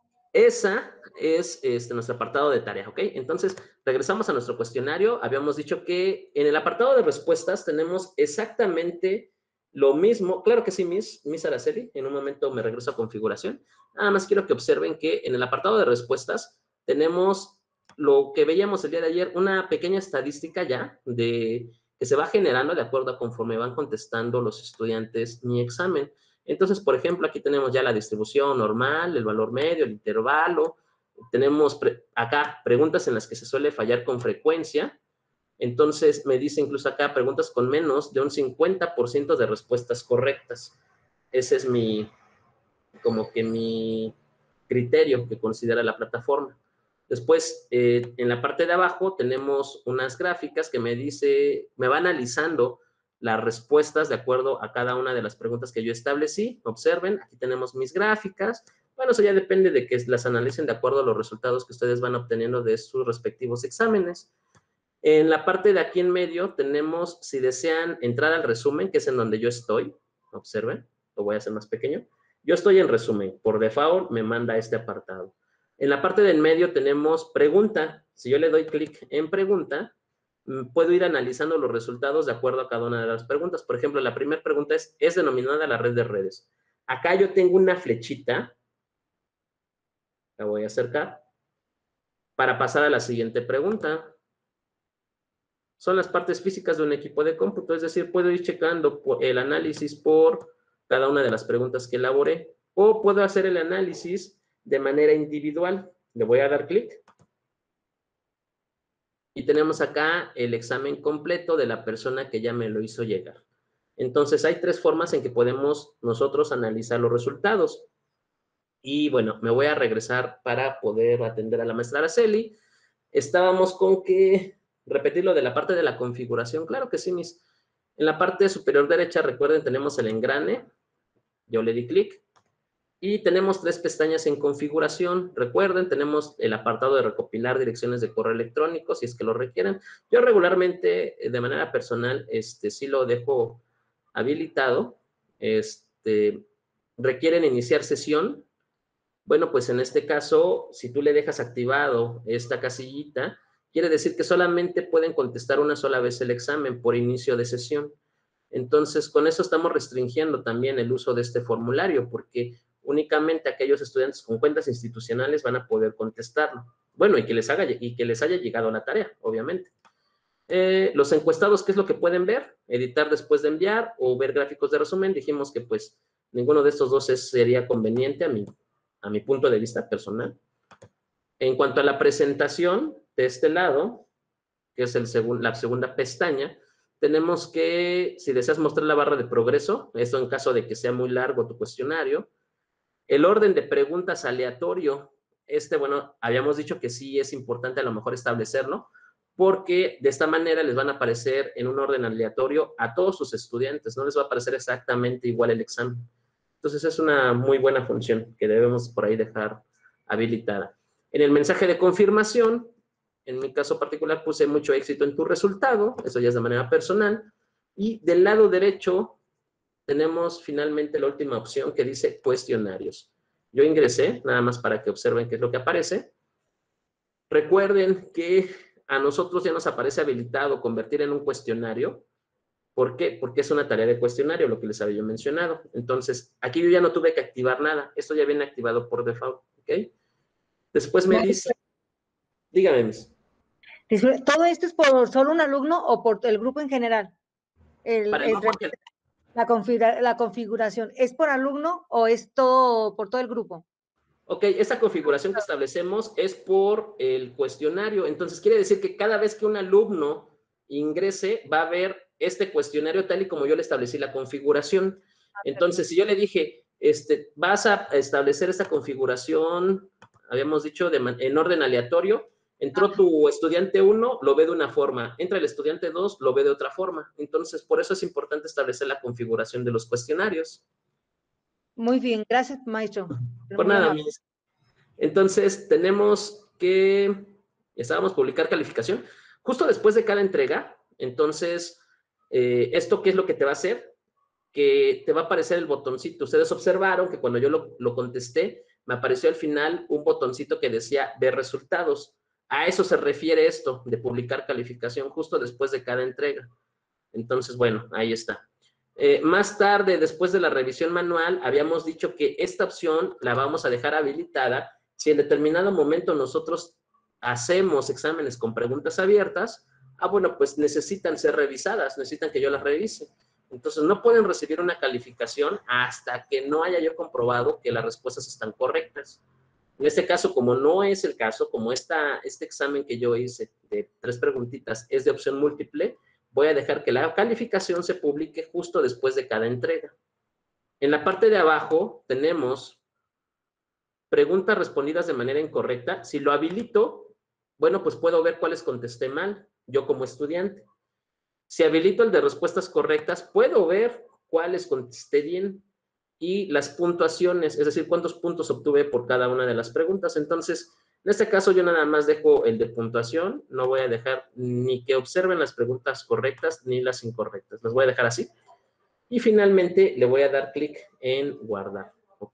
Speaker 1: esa es este, nuestro apartado de tarea, ¿ok? Entonces, regresamos a nuestro cuestionario. Habíamos dicho que en el apartado de respuestas tenemos exactamente lo mismo. Claro que sí, Miss, Miss Araceli. En un momento me regreso a configuración. Nada más quiero que observen que en el apartado de respuestas tenemos lo que veíamos el día de ayer, una pequeña estadística ya de que se va generando de acuerdo a conforme van contestando los estudiantes mi examen. Entonces, por ejemplo, aquí tenemos ya la distribución normal, el valor medio, el intervalo. Tenemos pre acá preguntas en las que se suele fallar con frecuencia. Entonces, me dice incluso acá preguntas con menos de un cincuenta por ciento de respuestas correctas. Ese es mi, como que mi criterio que considera la plataforma. Después, eh, en la parte de abajo tenemos unas gráficas que me dice, me va analizando las respuestas de acuerdo a cada una de las preguntas que yo establecí. Observen, aquí tenemos mis gráficas. Bueno, eso ya depende de que las analicen de acuerdo a los resultados que ustedes van obteniendo de sus respectivos exámenes. En la parte de aquí en medio tenemos, si desean entrar al resumen, que es en donde yo estoy. Observen, lo voy a hacer más pequeño. Yo estoy en resumen. Por default me manda este apartado. En la parte del medio tenemos pregunta. Si yo le doy clic en pregunta, puedo ir analizando los resultados de acuerdo a cada una de las preguntas. Por ejemplo, la primera pregunta es, ¿es denominada la red de redes? Acá yo tengo una flechita, la voy a acercar, para pasar a la siguiente pregunta. Son las partes físicas de un equipo de cómputo, es decir, puedo ir checando el análisis por cada una de las preguntas que elaboré, o puedo hacer el análisis de manera individual. Le voy a dar clic. Y tenemos acá el examen completo de la persona que ya me lo hizo llegar. Entonces, hay tres formas en que podemos nosotros analizar los resultados. Y bueno, me voy a regresar para poder atender a la maestra Araceli. Estábamos con que repetir lo de la parte de la configuración. Claro que sí, mis. En la parte superior derecha, recuerden, tenemos el engrane. Yo le di clic. Y tenemos tres pestañas en configuración. Recuerden, tenemos el apartado de recopilar direcciones de correo electrónico, si es que lo requieren. Yo regularmente, de manera personal, este, sí lo dejo habilitado. Este, requieren iniciar sesión. Bueno, pues en este caso, si tú le dejas activado esta casillita, quiere decir que solamente pueden contestar una sola vez el examen por inicio de sesión. Entonces, con eso estamos restringiendo también el uso de este formulario, porque únicamente aquellos estudiantes con cuentas institucionales van a poder contestarlo. Bueno, y que les, haga, y que les haya llegado la tarea, obviamente. Eh, los encuestados, ¿qué es lo que pueden ver? Editar después de enviar o ver gráficos de resumen. Dijimos que, pues, ninguno de estos dos es, sería conveniente a mi, a mi punto de vista personal. En cuanto a la presentación, de este lado, que es el segun, la segunda pestaña, tenemos que, si deseas mostrar la barra de progreso, esto en caso de que sea muy largo tu cuestionario, el orden de preguntas aleatorio, este, bueno, habíamos dicho que sí es importante a lo mejor establecerlo, porque de esta manera les van a aparecer en un orden aleatorio a todos sus estudiantes, no les va a aparecer exactamente igual el examen. Entonces, es una muy buena función que debemos por ahí dejar habilitada. En el mensaje de confirmación, en mi caso particular puse mucho éxito en tu resultado, eso ya es de manera personal, y del lado derecho tenemos finalmente la última opción que dice cuestionarios. Yo ingresé, nada más para que observen qué es lo que aparece. Recuerden que a nosotros ya nos aparece habilitado convertir en un cuestionario. ¿Por qué? Porque es una tarea de cuestionario, lo que les había yo mencionado. Entonces, aquí yo ya no tuve que activar nada. Esto ya viene activado por default, ¿ok? Después me dice... Dígame, Miss.
Speaker 5: ¿Todo esto es por solo un alumno o por el grupo en general? El,
Speaker 1: Para el
Speaker 5: el,
Speaker 1: grupo en
Speaker 5: la, configura, la configuración, ¿es por alumno o es todo por todo el grupo?
Speaker 1: Ok, esta configuración que establecemos es por el cuestionario. Entonces, quiere decir que cada vez que un alumno ingrese, va a ver este cuestionario tal y como yo le establecí la configuración. Entonces, si yo le dije, este, vas a establecer esta configuración, habíamos dicho, de, en orden aleatorio, entró tu estudiante uno, lo ve de una forma, entra el estudiante dos, lo ve de otra forma. Entonces, por eso es importante establecer la configuración de los cuestionarios.
Speaker 5: Muy bien, gracias, maestro.
Speaker 1: Por nada, mis. Entonces, tenemos que, estábamos publicar calificación. Justo después de cada entrega, entonces, eh, ¿esto qué es lo que te va a hacer? Que te va a aparecer el botoncito. Ustedes observaron que cuando yo lo, lo contesté, me apareció al final un botoncito que decía ver resultados. A eso se refiere esto de publicar calificación justo después de cada entrega. Entonces, bueno, ahí está. Eh, más tarde, después de la revisión manual, habíamos dicho que esta opción la vamos a dejar habilitada si en determinado momento nosotros hacemos exámenes con preguntas abiertas. Ah, bueno, pues necesitan ser revisadas, necesitan que yo las revise. Entonces, no pueden recibir una calificación hasta que no haya yo comprobado que las respuestas están correctas. En este caso, como no es el caso, como esta, este examen que yo hice de tres preguntitas es de opción múltiple, voy a dejar que la calificación se publique justo después de cada entrega. En la parte de abajo tenemos preguntas respondidas de manera incorrecta. Si lo habilito, bueno, pues puedo ver cuáles contesté mal, yo como estudiante. Si habilito el de respuestas correctas, puedo ver cuáles contesté bien y las puntuaciones, es decir, cuántos puntos obtuve por cada una de las preguntas. Entonces, en este caso yo nada más dejo el de puntuación, no voy a dejar ni que observen las preguntas correctas ni las incorrectas, las voy a dejar así. Y finalmente le voy a dar clic en guardar, ¿ok?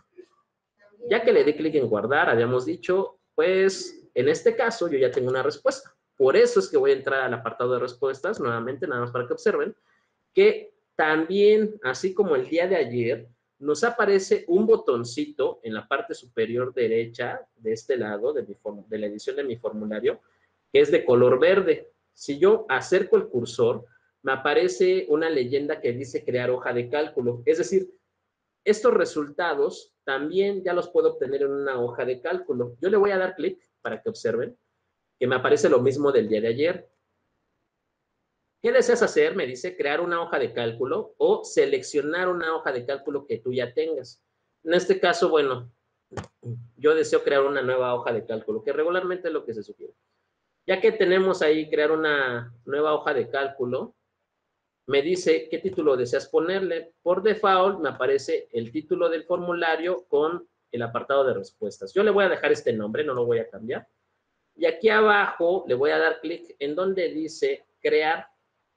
Speaker 1: Ya que le di clic en guardar, habíamos dicho, pues en este caso yo ya tengo una respuesta. Por eso es que voy a entrar al apartado de respuestas, nuevamente, nada más para que observen, que también, así como el día de ayer, nos aparece un botoncito en la parte superior derecha de este lado de, mi de la edición de mi formulario, que es de color verde. Si yo acerco el cursor, me aparece una leyenda que dice crear hoja de cálculo. Es decir, estos resultados también ya los puedo obtener en una hoja de cálculo. Yo le voy a dar clic para que observen que me aparece lo mismo del día de ayer. ¿Qué deseas hacer? Me dice crear una hoja de cálculo o seleccionar una hoja de cálculo que tú ya tengas. En este caso, bueno, yo deseo crear una nueva hoja de cálculo, que regularmente es lo que se sugiere. Ya que tenemos ahí crear una nueva hoja de cálculo, me dice qué título deseas ponerle. Por default me aparece el título del formulario con el apartado de respuestas. Yo le voy a dejar este nombre, no lo voy a cambiar. Y aquí abajo le voy a dar clic en donde dice crear.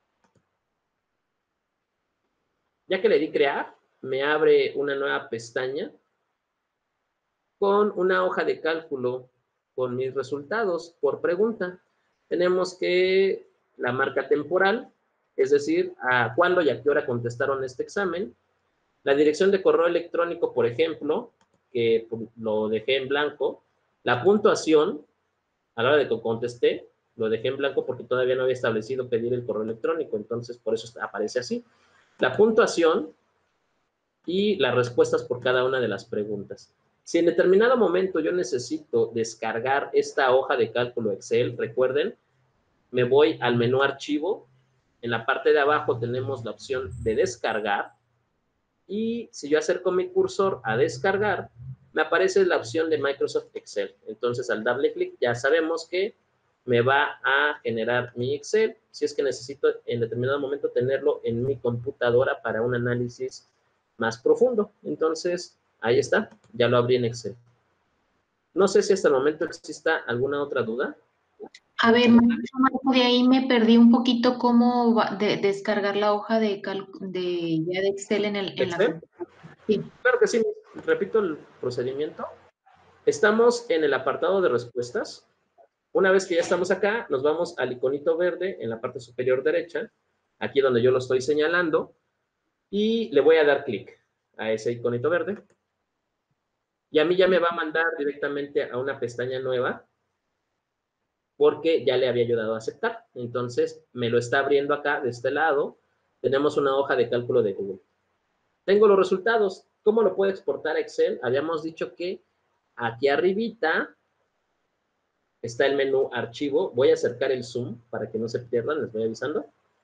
Speaker 1: Ya que le di crear, me abre una nueva pestaña con una hoja de cálculo con mis resultados por pregunta. Tenemos que la marca temporal, es decir, a cuándo y a qué hora contestaron este examen. La dirección de correo electrónico, por ejemplo, que lo dejé en blanco. La puntuación, a la hora de que contesté, lo dejé en blanco porque todavía no había establecido pedir el correo electrónico, entonces por eso aparece así. La puntuación y las respuestas por cada una de las preguntas. Si en determinado momento yo necesito descargar esta hoja de cálculo Excel, recuerden, me voy al menú archivo, en la parte de abajo tenemos la opción de descargar, y si yo acerco mi cursor a descargar, me aparece la opción de Microsoft Excel. Entonces, al darle clic, ya sabemos que me va a generar mi Excel, si es que necesito en determinado momento tenerlo en mi computadora para un análisis más profundo. Entonces, ahí está, ya lo abrí en Excel. No sé si hasta el momento exista alguna otra duda.
Speaker 3: A ver, Marco, de ahí me perdí un poquito cómo va de, descargar la hoja de, de, ya de Excel en, el, en la computadora.
Speaker 1: Sí. Claro que sí, repito el procedimiento. Estamos en el apartado de respuestas. Una vez que ya estamos acá, nos vamos al iconito verde en la parte superior derecha, aquí donde yo lo estoy señalando, y le voy a dar clic a ese iconito verde. Y a mí ya me va a mandar directamente a una pestaña nueva, porque ya le había ayudado a aceptar. Entonces, me lo está abriendo acá, de este lado. Tenemos una hoja de cálculo de Google. Tengo los resultados. ¿Cómo lo puedo exportar a Excel? Habíamos dicho que aquí arribita está el menú archivo. Voy a acercar el zoom para que no se pierdan, les voy avisando.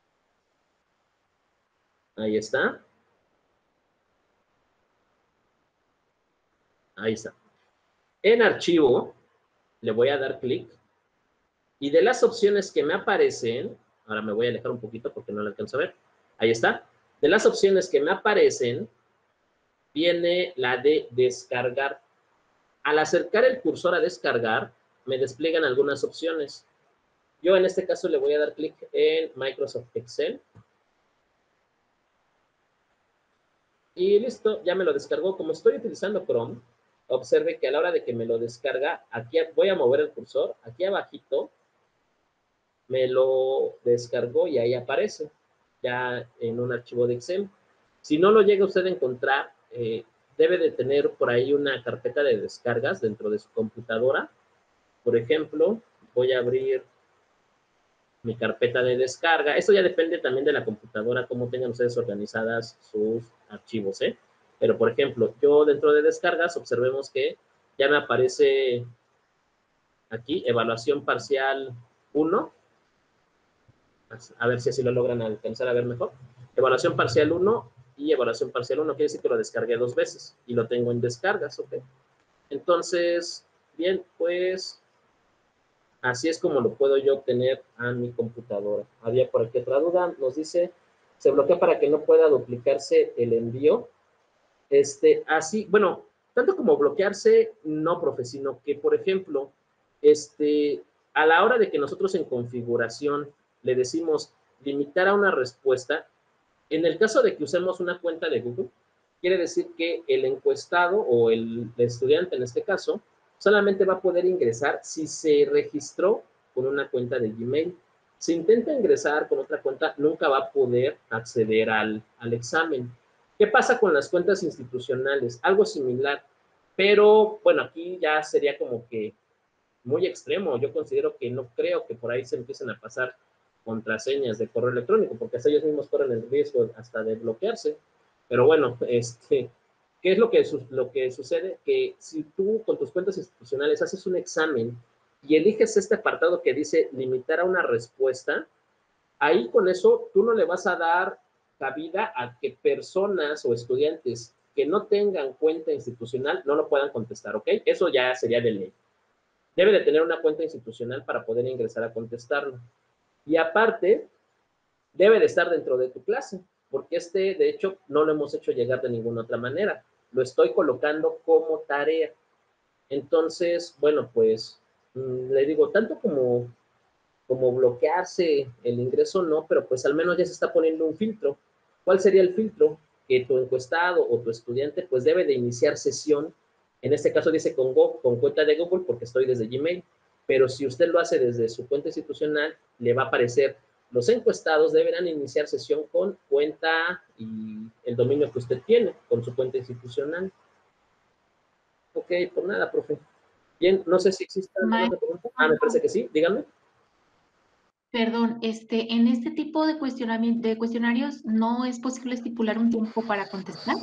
Speaker 1: Ahí está. Ahí está. En archivo, le voy a dar clic. Y de las opciones que me aparecen, ahora me voy a alejar un poquito porque no lo alcanzo a ver. Ahí está. De las opciones que me aparecen, viene la de descargar. Al acercar el cursor a descargar, me despliegan algunas opciones. Yo en este caso le voy a dar clic en Microsoft Excel. Y listo, ya me lo descargó. Como estoy utilizando Chrome, observe que a la hora de que me lo descarga, aquí voy a mover el cursor, aquí abajito, me lo descargó y ahí aparece, ya en un archivo de Excel. Si no lo llega usted a encontrar, eh, debe de tener por ahí una carpeta de descargas dentro de su computadora. Por ejemplo, voy a abrir mi carpeta de descarga. Esto ya depende también de la computadora, cómo tengan ustedes organizadas sus archivos, ¿eh? Pero, por ejemplo, yo dentro de descargas, observemos que ya me aparece aquí, evaluación parcial uno. A ver si así lo logran alcanzar a ver mejor. Evaluación parcial uno y evaluación parcial uno. Quiere decir que lo descargué dos veces y lo tengo en descargas, ¿ok? Entonces, bien, pues así es como lo puedo yo obtener a mi computadora. Había por aquí otra duda. Nos dice, se bloquea para que no pueda duplicarse el envío. Este, así, bueno, tanto como bloquearse, no, profe, sino que, por ejemplo, este, a la hora de que nosotros en configuración le decimos limitar a una respuesta, en el caso de que usemos una cuenta de Google, quiere decir que el encuestado o el estudiante en este caso, solamente va a poder ingresar si se registró con una cuenta de Gmail. Si intenta ingresar con otra cuenta, nunca va a poder acceder al, al examen. ¿Qué pasa con las cuentas institucionales? Algo similar, pero bueno, aquí ya sería como que muy extremo. Yo considero que no creo que por ahí se empiecen a pasar contraseñas de correo electrónico, porque hasta ellos mismos corren el riesgo hasta de bloquearse. Pero bueno, este, ¿qué es lo que, lo que sucede? Que si tú con tus cuentas institucionales haces un examen y eliges este apartado que dice limitar a una respuesta, ahí con eso tú no le vas a dar cabida a que personas o estudiantes que no tengan cuenta institucional no lo puedan contestar, ¿ok? Eso ya sería de ley. Debe de tener una cuenta institucional para poder ingresar a contestarlo. Y aparte, debe de estar dentro de tu clase, porque este, de hecho, no lo hemos hecho llegar de ninguna otra manera. Lo estoy colocando como tarea. Entonces, bueno, pues, mmm, le digo, tanto como, como bloquearse el ingreso, no, pero pues al menos ya se está poniendo un filtro. ¿Cuál sería el filtro? Que tu encuestado o tu estudiante, pues, debe de iniciar sesión. En este caso dice con, Go, con cuenta de Google porque estoy desde Gmail, pero si usted lo hace desde su cuenta institucional, le va a aparecer los encuestados deberán iniciar sesión con cuenta y el dominio que usted tiene, con su cuenta institucional. Ok, por nada, profe. Bien, no sé si existe alguna otra pregunta. Ah, me parece que sí, díganme.
Speaker 3: Perdón, este, en este tipo de cuestionamiento, de cuestionarios, ¿no es posible estipular un tiempo para contestar?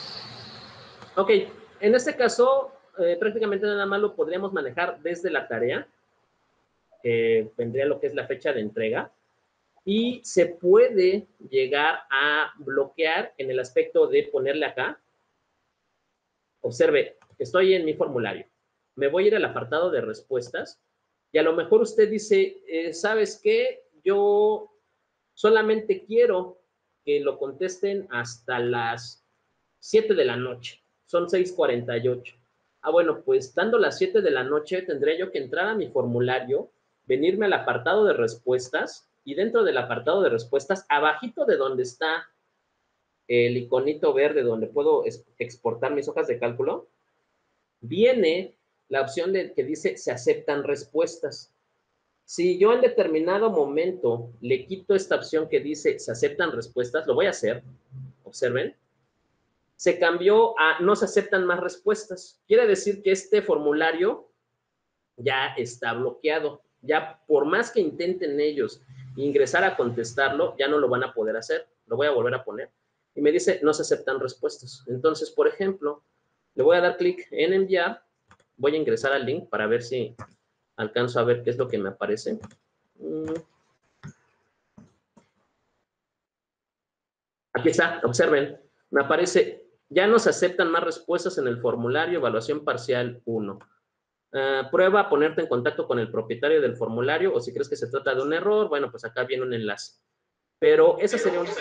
Speaker 1: Ok, en este caso, eh, prácticamente nada más lo podríamos manejar desde la tarea, que vendría lo que es la fecha de entrega, y se puede llegar a bloquear en el aspecto de ponerle acá. Observe, estoy en mi formulario. Me voy a ir al apartado de respuestas y a lo mejor usted dice, eh, ¿sabes qué? Yo solamente quiero que lo contesten hasta las siete de la noche. Son seis cuarenta y ocho. Ah, bueno, pues dando las siete de la noche tendré yo que entrar a mi formulario, venirme al apartado de respuestas y dentro del apartado de respuestas, abajito de donde está el iconito verde donde puedo exportar mis hojas de cálculo, viene la opción de que dice se aceptan respuestas. Si yo en determinado momento le quito esta opción que dice se aceptan respuestas, lo voy a hacer, observen, se cambió a no se aceptan más respuestas. Quiere decir que este formulario ya está bloqueado. Ya por más que intenten ellos ingresar a contestarlo, ya no lo van a poder hacer. Lo voy a volver a poner. Y me dice no se aceptan respuestas. Entonces, por ejemplo, le voy a dar clic en enviar. Voy a ingresar al link para ver si alcanzo a ver qué es lo que me aparece. Aquí está, observen. Me aparece, ya no se aceptan más respuestas en el formulario evaluación parcial uno. Uh, prueba a ponerte en contacto con el propietario del formulario o si crees que se trata de un error, bueno, pues acá viene un enlace. Pero esa sería una...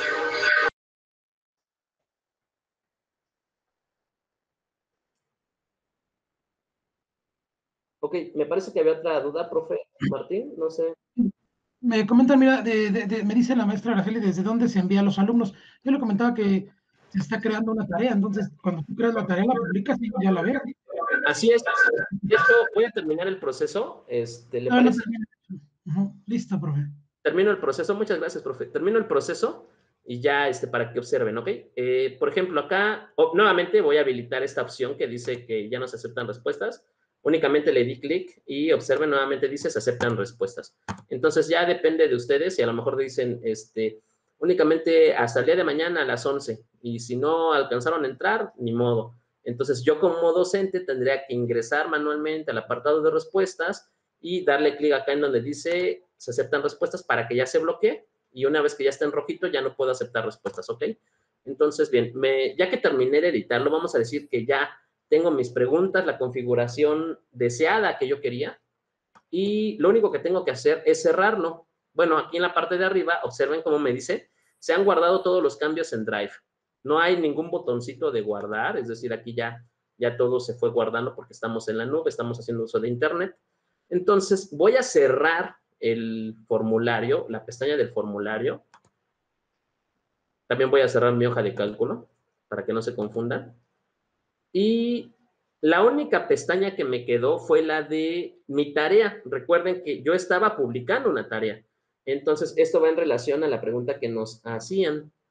Speaker 1: Ok, me parece que había otra duda, profe Martín, no sé.
Speaker 6: Me comentan, mira, de, de, de, me dice la maestra Araceli desde dónde se envía a los alumnos. Yo le comentaba que se está creando una tarea, entonces cuando tú creas la tarea la publicas y ya la ves.
Speaker 1: Así es. De hecho, voy a terminar el proceso. Este, ¿le
Speaker 6: no,
Speaker 1: parece?
Speaker 6: No, uh-huh. Listo, profe.
Speaker 1: Termino el proceso. Muchas gracias, profe. Termino el proceso y ya este, para que observen, ¿ok? Eh, por ejemplo, acá, oh, nuevamente voy a habilitar esta opción que dice que ya no se aceptan respuestas. Únicamente le di clic y observen, nuevamente dice se aceptan respuestas. Entonces ya depende de ustedes y a lo mejor dicen, este, únicamente hasta el día de mañana a las once. Y si no alcanzaron a entrar, ni modo. Entonces yo como docente tendría que ingresar manualmente al apartado de respuestas y darle clic acá en donde dice se aceptan respuestas para que ya se bloquee y una vez que ya está en rojito ya no puedo aceptar respuestas, ¿ok? Entonces, bien, me, ya que terminé de editarlo, vamos a decir que ya tengo mis preguntas, la configuración deseada que yo quería y lo único que tengo que hacer es cerrarlo. Bueno, aquí en la parte de arriba, observen cómo me dice, se han guardado todos los cambios en Drive. No hay ningún botoncito de guardar, es decir, aquí ya, ya todo se fue guardando porque estamos en la nube, estamos haciendo uso de Internet. Entonces, voy a cerrar el formulario, la pestaña del formulario. También voy a cerrar mi hoja de cálculo para que no se confundan. Y la única pestaña que me quedó fue la de mi tarea. Recuerden que yo estaba publicando una tarea. Entonces, esto va en relación a la pregunta que nos hacían.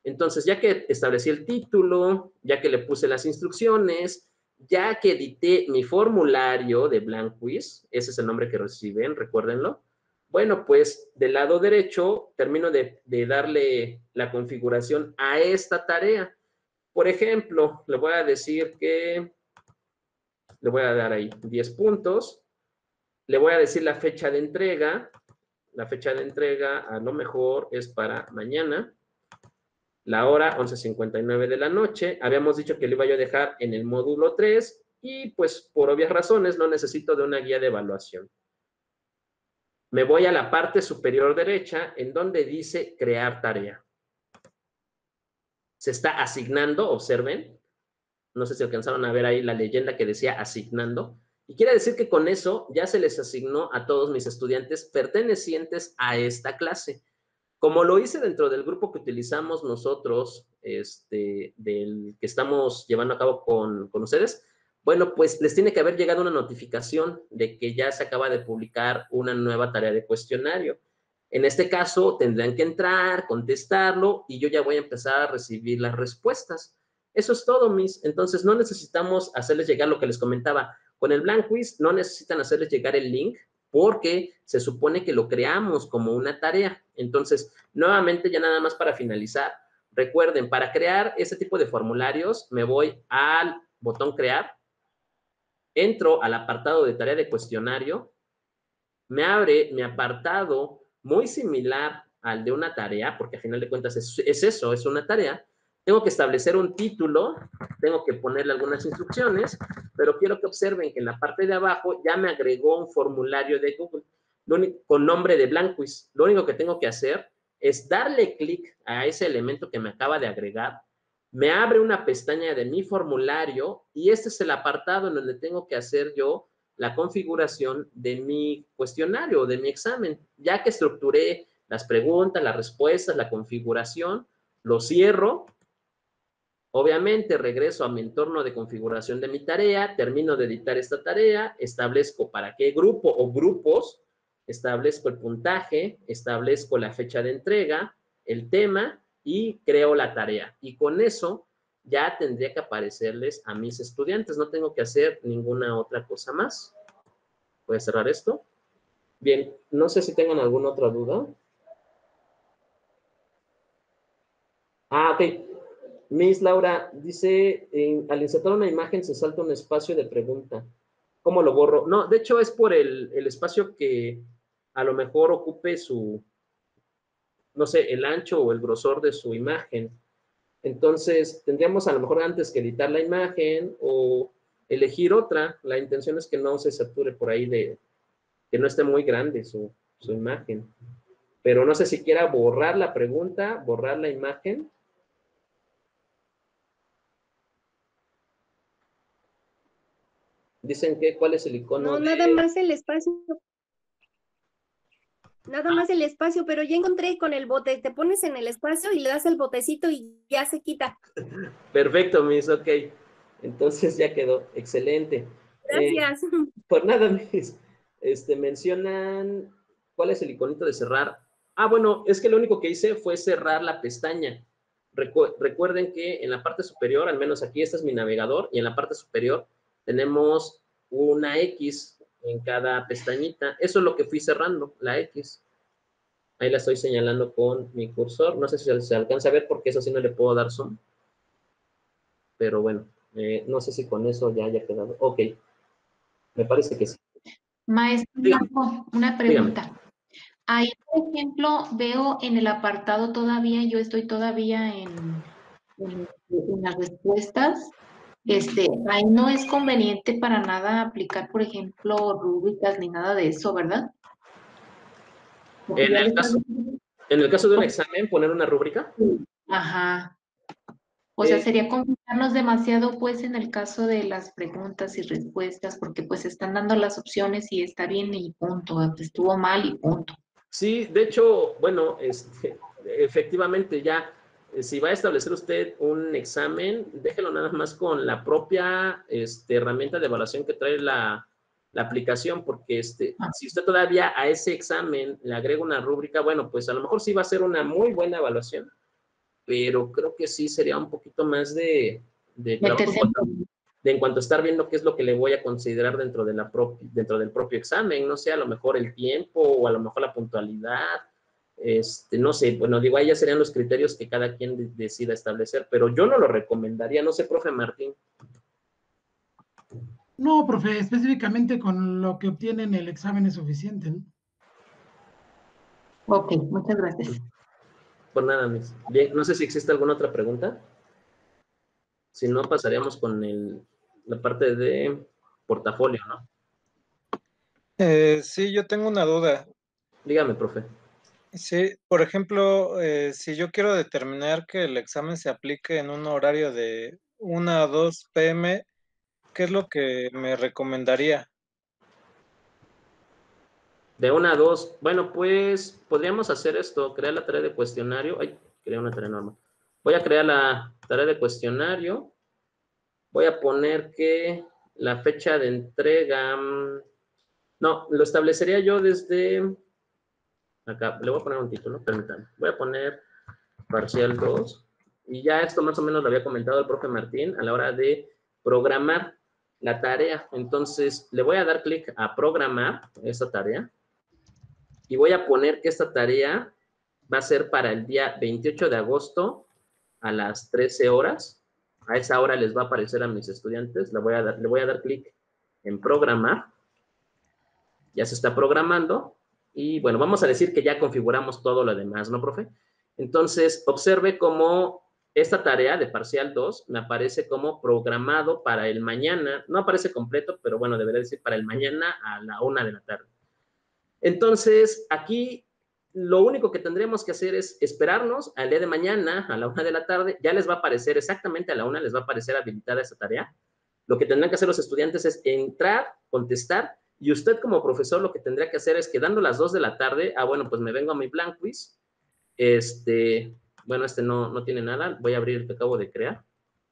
Speaker 1: Entonces, ya que establecí el título, ya que le puse las instrucciones, ya que edité mi formulario de Blank Quiz, ese es el nombre que reciben, recuérdenlo. Bueno, pues del lado derecho termino de, de darle la configuración a esta tarea. Por ejemplo, le voy a decir que le voy a dar ahí diez puntos. Le voy a decir la fecha de entrega. La fecha de entrega a lo mejor es para mañana. La hora, once cincuenta y nueve de la noche. Habíamos dicho que lo iba yo a dejar en el módulo tres y pues por obvias razones no necesito de una guía de evaluación. Me voy a la parte superior derecha en donde dice crear tarea. Se está asignando, observen. No sé si alcanzaron a ver ahí la leyenda que decía asignando. Y quiere decir que con eso ya se les asignó a todos mis estudiantes pertenecientes a esta clase. Como lo hice dentro del grupo que utilizamos nosotros, este, del que estamos llevando a cabo con, con ustedes, bueno, pues les tiene que haber llegado una notificación de que ya se acaba de publicar una nueva tarea de cuestionario. En este caso, tendrán que entrar, contestarlo, y yo ya voy a empezar a recibir las respuestas. Eso es todo, mis. Entonces, no necesitamos hacerles llegar lo que les comentaba. Con el Blank Quiz no necesitan hacerles llegar el link, porque se supone que lo creamos como una tarea. Entonces, nuevamente, ya nada más para finalizar, recuerden, para crear este tipo de formularios, me voy al botón crear, entro al apartado de tarea de cuestionario, me abre mi apartado muy similar al de una tarea, porque a final de cuentas es, es eso, es una tarea. Tengo que establecer un título, tengo que ponerle algunas instrucciones, pero quiero que observen que en la parte de abajo ya me agregó un formulario de Google lo único, con nombre de Blank Quiz. Lo único que tengo que hacer es darle clic a ese elemento que me acaba de agregar, me abre una pestaña de mi formulario y este es el apartado en donde tengo que hacer yo la configuración de mi cuestionario, de mi examen. Ya que estructuré las preguntas, las respuestas, la configuración, lo cierro. Obviamente regreso a mi entorno de configuración de mi tarea, termino de editar esta tarea, establezco para qué grupo o grupos, establezco el puntaje, establezco la fecha de entrega, el tema y creo la tarea. Y con eso ya tendría que aparecerles a mis estudiantes. No tengo que hacer ninguna otra cosa más. Voy a cerrar esto. Bien, no sé si tengan alguna otra duda. Ah, ok. Miss Laura dice, en, al insertar una imagen se salta un espacio de pregunta. ¿Cómo lo borro? No, de hecho es por el, el espacio que a lo mejor ocupe su, no sé, el ancho o el grosor de su imagen. Entonces, tendríamos a lo mejor antes que editar la imagen o elegir otra. La intención es que no se sature por ahí de, que no esté muy grande su, su imagen. Pero no sé si quiera borrar la pregunta, borrar la imagen. Dicen que, ¿cuál es el icono?
Speaker 2: No,
Speaker 1: de...
Speaker 2: nada más el espacio. Nada más el espacio, pero ya encontré con el bote. Te pones en el espacio y le das el botecito y ya se quita.
Speaker 1: Perfecto, Miss, ok. Entonces ya quedó. Excelente.
Speaker 2: Gracias.
Speaker 1: Eh, por nada, Miss. Este, mencionan, ¿cuál es el iconito de cerrar? Ah, bueno, es que lo único que hice fue cerrar la pestaña. Recu recuerden que en la parte superior, al menos aquí, este es mi navegador, y en la parte superior tenemos una X en cada pestañita. Eso es lo que fui cerrando, la X. Ahí la estoy señalando con mi cursor. No sé si se alcanza a ver porque eso sí no le puedo dar zoom. Pero bueno, eh, no sé si con eso ya haya quedado. Ok, me parece que sí.
Speaker 3: Maestro Blanco, una pregunta.
Speaker 1: Dígame.
Speaker 3: Ahí, por ejemplo, veo en el apartado todavía, yo estoy todavía en, en, en las respuestas. Este, ahí no es conveniente para nada aplicar, por ejemplo, rúbricas ni nada de eso, ¿verdad?
Speaker 1: En el, caso, en el caso de un examen, poner una rúbrica.
Speaker 3: Ajá. O sea,
Speaker 1: Eh,
Speaker 3: sería complicarnos demasiado, pues, en el caso de las preguntas y respuestas, porque pues están dando las opciones y está bien y punto, estuvo mal y punto.
Speaker 1: Sí, de hecho, bueno, este, efectivamente ya, eh, si va a establecer usted un examen, déjelo nada más con la propia este, herramienta de evaluación que trae la, la aplicación, porque este,
Speaker 3: Ah.
Speaker 1: si usted todavía a ese examen le agrega una rúbrica, bueno, pues a lo mejor sí va a ser una muy buena evaluación, pero creo que sí sería un poquito más de, de trabajo
Speaker 3: Meterse
Speaker 1: en
Speaker 3: en-
Speaker 1: cuanto, de en cuanto a estar viendo qué es lo que le voy a considerar dentro, de la pro- dentro del propio examen, no sé, a lo mejor el tiempo o a lo mejor la puntualidad, este, no sé, bueno, digo, ahí ya serían los criterios que cada quien de- decida establecer, pero yo no lo recomendaría, no sé, profe Martín.
Speaker 6: No, profe, específicamente con lo que obtiene en el examen es suficiente, ¿no?
Speaker 3: Ok, muchas gracias.
Speaker 1: Por nada, mis. Bien, no sé si existe alguna otra pregunta. Si no, pasaríamos con el, la parte de portafolio, ¿no?
Speaker 7: Eh, sí, yo tengo una duda.
Speaker 1: Dígame, profe.
Speaker 7: Sí, por ejemplo, eh, si yo quiero determinar que el examen se aplique en un horario de una a dos p m, ¿qué es lo que me recomendaría?
Speaker 1: De una a dos. Bueno, pues podríamos hacer esto, crear la tarea de cuestionario. Ay, creé una tarea normal. Voy a crear la tarea de cuestionario. Voy a poner que la fecha de entrega, mm, no, lo establecería yo desde acá. Le voy a poner un título, permítanme. Voy a poner parcial dos. Y ya esto más o menos lo había comentado el profe Martín a la hora de programar la tarea. Entonces, le voy a dar clic a programar esa tarea y voy a poner que esta tarea va a ser para el día veintiocho de agosto a las trece horas. A esa hora les va a aparecer a mis estudiantes. Le voy a dar, le voy a dar clic en programar. Ya se está programando. Y bueno, vamos a decir que ya configuramos todo lo demás, ¿no, profe? Entonces, observe cómo esta tarea de parcial dos me aparece como programado para el mañana. No aparece completo, pero bueno, debería decir para el mañana a la una de la tarde. Entonces, aquí lo único que tendremos que hacer es esperarnos al día de mañana a la una de la tarde. Ya les va a aparecer exactamente a la una, les va a aparecer habilitada esa tarea. Lo que tendrán que hacer los estudiantes es entrar, contestar, y usted como profesor lo que tendría que hacer es que dando las dos de la tarde, ah, bueno, pues me vengo a mi blank quiz. Este, bueno, este no, no tiene nada. Voy a abrir el que acabo de crear.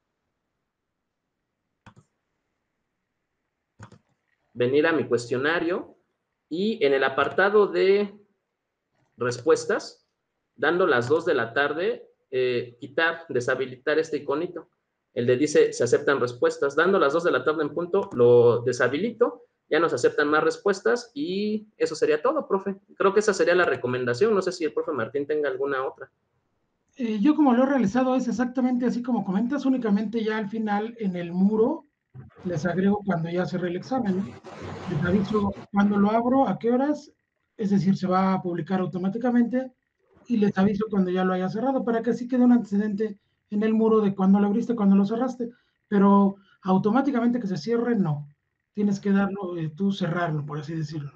Speaker 1: Venir a mi cuestionario y en el apartado de respuestas, dando las dos de la tarde, eh, quitar, deshabilitar este iconito. El de dice, se aceptan respuestas. Dando las dos de la tarde en punto, lo deshabilito, ya nos aceptan más respuestas y eso sería todo, profe. Creo que esa sería la recomendación. No sé si el profe Martín tenga alguna otra.
Speaker 6: Eh, yo como lo he realizado es exactamente así como comentas, únicamente ya al final en el muro les agrego cuando ya cerré el examen, ¿no? Les aviso cuando lo abro, a qué horas, es decir, se va a publicar automáticamente y les aviso cuando ya lo haya cerrado para que así quede un antecedente en el muro de cuando lo abriste, cuando lo cerraste, pero automáticamente que se cierre, no. Tienes que darlo, eh, tú cerrarlo, por así decirlo.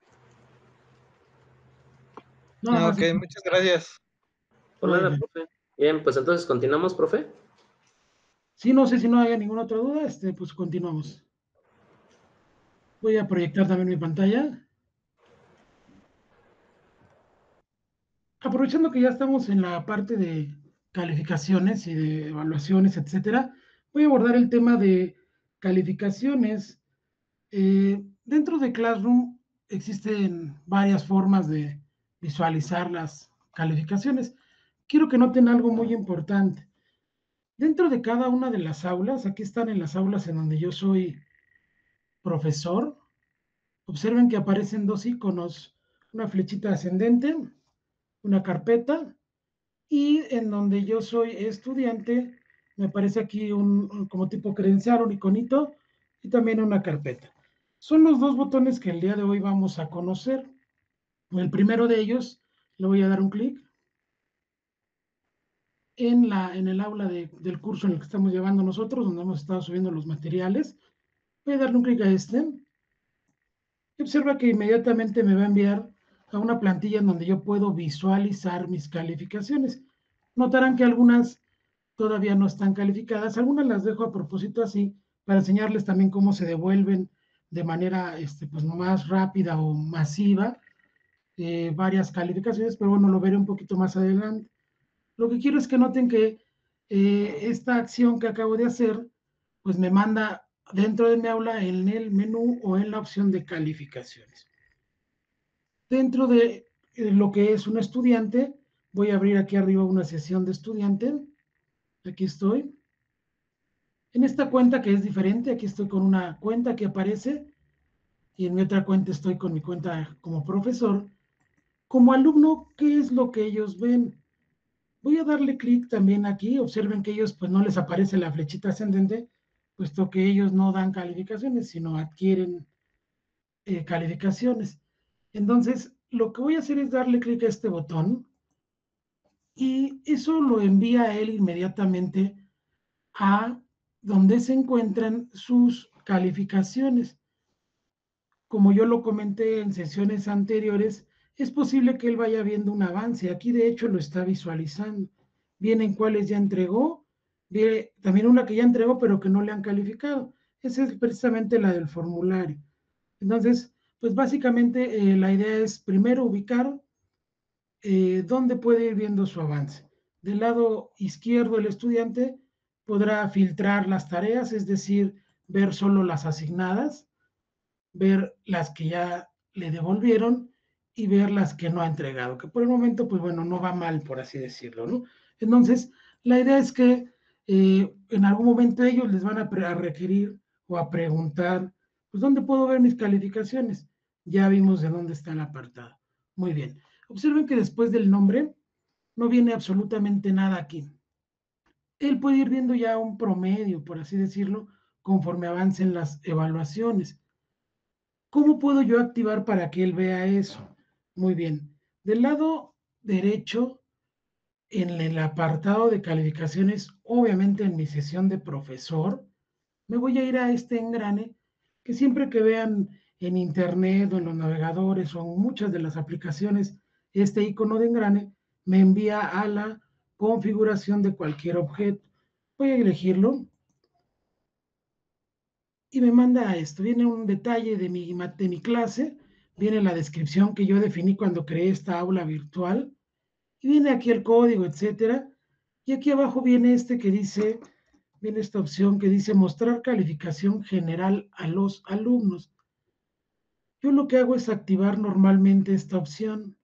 Speaker 6: Nada más.
Speaker 7: Ok, muchas gracias.
Speaker 1: Por nada, profe. Bien, pues entonces continuamos, profe.
Speaker 6: Sí, no sé si no haya ninguna otra duda, este, pues continuamos. Voy a proyectar también mi pantalla. Aprovechando que ya estamos en la parte de calificaciones y de evaluaciones, etcétera, voy a abordar el tema de calificaciones. Eh, dentro de Classroom existen varias formas de visualizar las calificaciones. Quiero que noten algo muy importante. Dentro de cada una de las aulas, aquí están en las aulas en donde yo soy profesor, observen que aparecen dos iconos, una flechita ascendente, una carpeta, y en donde yo soy estudiante, me aparece aquí un, un como tipo credencial, un iconito, y también una carpeta. Son los dos botones que el día de hoy vamos a conocer. El primero de ellos, le voy a dar un clic en, la, en el aula de, del curso en el que estamos llevando nosotros, donde hemos estado subiendo los materiales. Voy a darle un clic a este. Y observa que inmediatamente me va a enviar a una plantilla en donde yo puedo visualizar mis calificaciones. Notarán que algunas todavía no están calificadas, algunas las dejo a propósito así para enseñarles también cómo se devuelven de manera este, pues, más rápida o masiva eh, varias calificaciones, pero bueno, lo veré un poquito más adelante. Lo que quiero es que noten que eh, esta acción que acabo de hacer, pues me manda dentro de mi aula en el menú o en la opción de calificaciones. Dentro de eh, lo que es un estudiante, Voy a abrir aquí arriba una sesión de estudiante. Aquí estoy. En esta cuenta que es diferente, aquí estoy con una cuenta que aparece y en mi otra cuenta estoy con mi cuenta como profesor. Como alumno, ¿qué es lo que ellos ven? Voy a darle clic también aquí. Observen que ellos pues no les aparece la flechita ascendente, puesto que ellos no dan calificaciones, sino adquieren eh, calificaciones. Entonces, lo que voy a hacer es darle clic a este botón y eso lo envía a él inmediatamente a donde se encuentran sus calificaciones. Como yo lo comenté en sesiones anteriores, es posible que él vaya viendo un avance. Aquí de hecho lo está visualizando. Vienen cuáles ya entregó, viene también una que ya entregó pero que no le han calificado. Esa es precisamente la del formulario. Entonces, pues básicamente eh, la idea es primero ubicar eh, dónde puede ir viendo su avance. Del lado izquierdo el estudiante podrá filtrar las tareas, es decir, ver solo las asignadas, ver las que ya le devolvieron y ver las que no ha entregado, que por el momento, pues bueno, no va mal, por así decirlo, ¿no? Entonces, la idea es que eh, en algún momento ellos les van a, a requerir o a preguntar, pues, ¿dónde puedo ver mis calificaciones? Ya vimos de dónde está el apartado. Muy bien. Observen que después del nombre no viene absolutamente nada aquí. Él puede ir viendo ya un promedio, por así decirlo, conforme avancen las evaluaciones. ¿Cómo puedo yo activar para que él vea eso? Muy bien. Del lado derecho, en el apartado de calificaciones, obviamente en mi sesión de profesor, me voy a ir a este engrane que siempre que vean en internet o en los navegadores o en muchas de las aplicaciones, este icono de engrane me envía a la configuración de cualquier objeto. Voy a elegirlo y me manda a esto. Viene un detalle de mi, de mi clase, viene la descripción que yo definí cuando creé esta aula virtual, y viene aquí el código, etcétera. Y aquí abajo viene este que dice, viene esta opción que dice mostrar calificación general a los alumnos. Yo lo que hago es activar normalmente esta opción.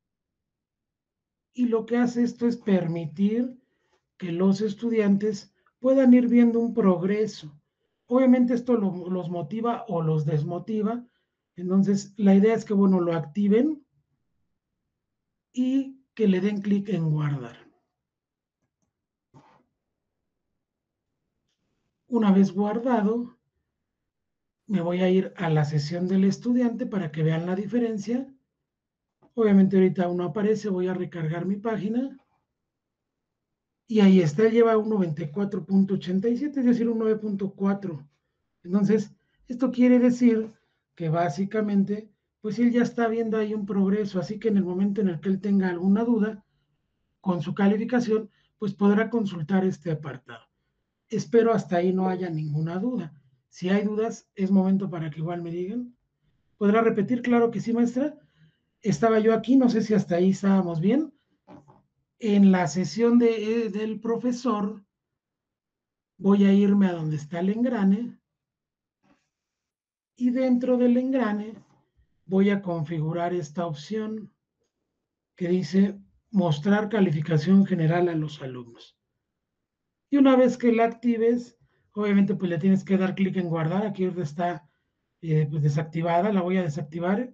Speaker 6: Y lo que hace esto es permitir que los estudiantes puedan ir viendo un progreso. Obviamente esto lo, los motiva o los desmotiva. Entonces, la idea es que, bueno, lo activen y que le den clic en guardar. Una vez guardado, me voy a ir a la sesión del estudiante para que vean la diferencia. Obviamente ahorita aún no aparece, voy a recargar mi página. Y ahí está, lleva un noventa y cuatro punto ochenta y siete, es decir, un nueve punto cuatro. Entonces, esto quiere decir que básicamente, pues él ya está viendo ahí un progreso, así que en el momento en el que él tenga alguna duda con su calificación, pues podrá consultar este apartado. Espero hasta ahí no haya ninguna duda. Si hay dudas, es momento para que igual me digan. ¿Podrá repetir? Claro que sí, maestra. Estaba yo aquí, no sé si hasta ahí estábamos bien. En la sesión de, del profesor, voy a irme a donde está el engrane y dentro del engrane voy a configurar esta opción que dice mostrar calificación general a los alumnos. Y una vez que la actives, obviamente pues le tienes que dar clic en guardar. Aquí donde está eh, pues desactivada, la voy a desactivar.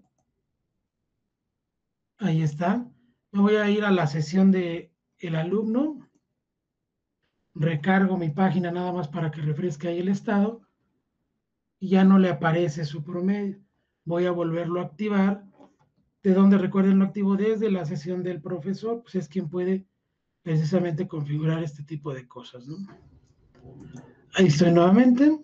Speaker 6: Ahí está. Me voy a ir a la sesión de el alumno. Recargo mi página nada más para que refresque ahí el estado. Y ya no le aparece su promedio. Voy a volverlo a activar. De donde recuerden lo activo desde la sesión del profesor, pues es quien puede precisamente configurar este tipo de cosas, ¿no? Ahí estoy nuevamente.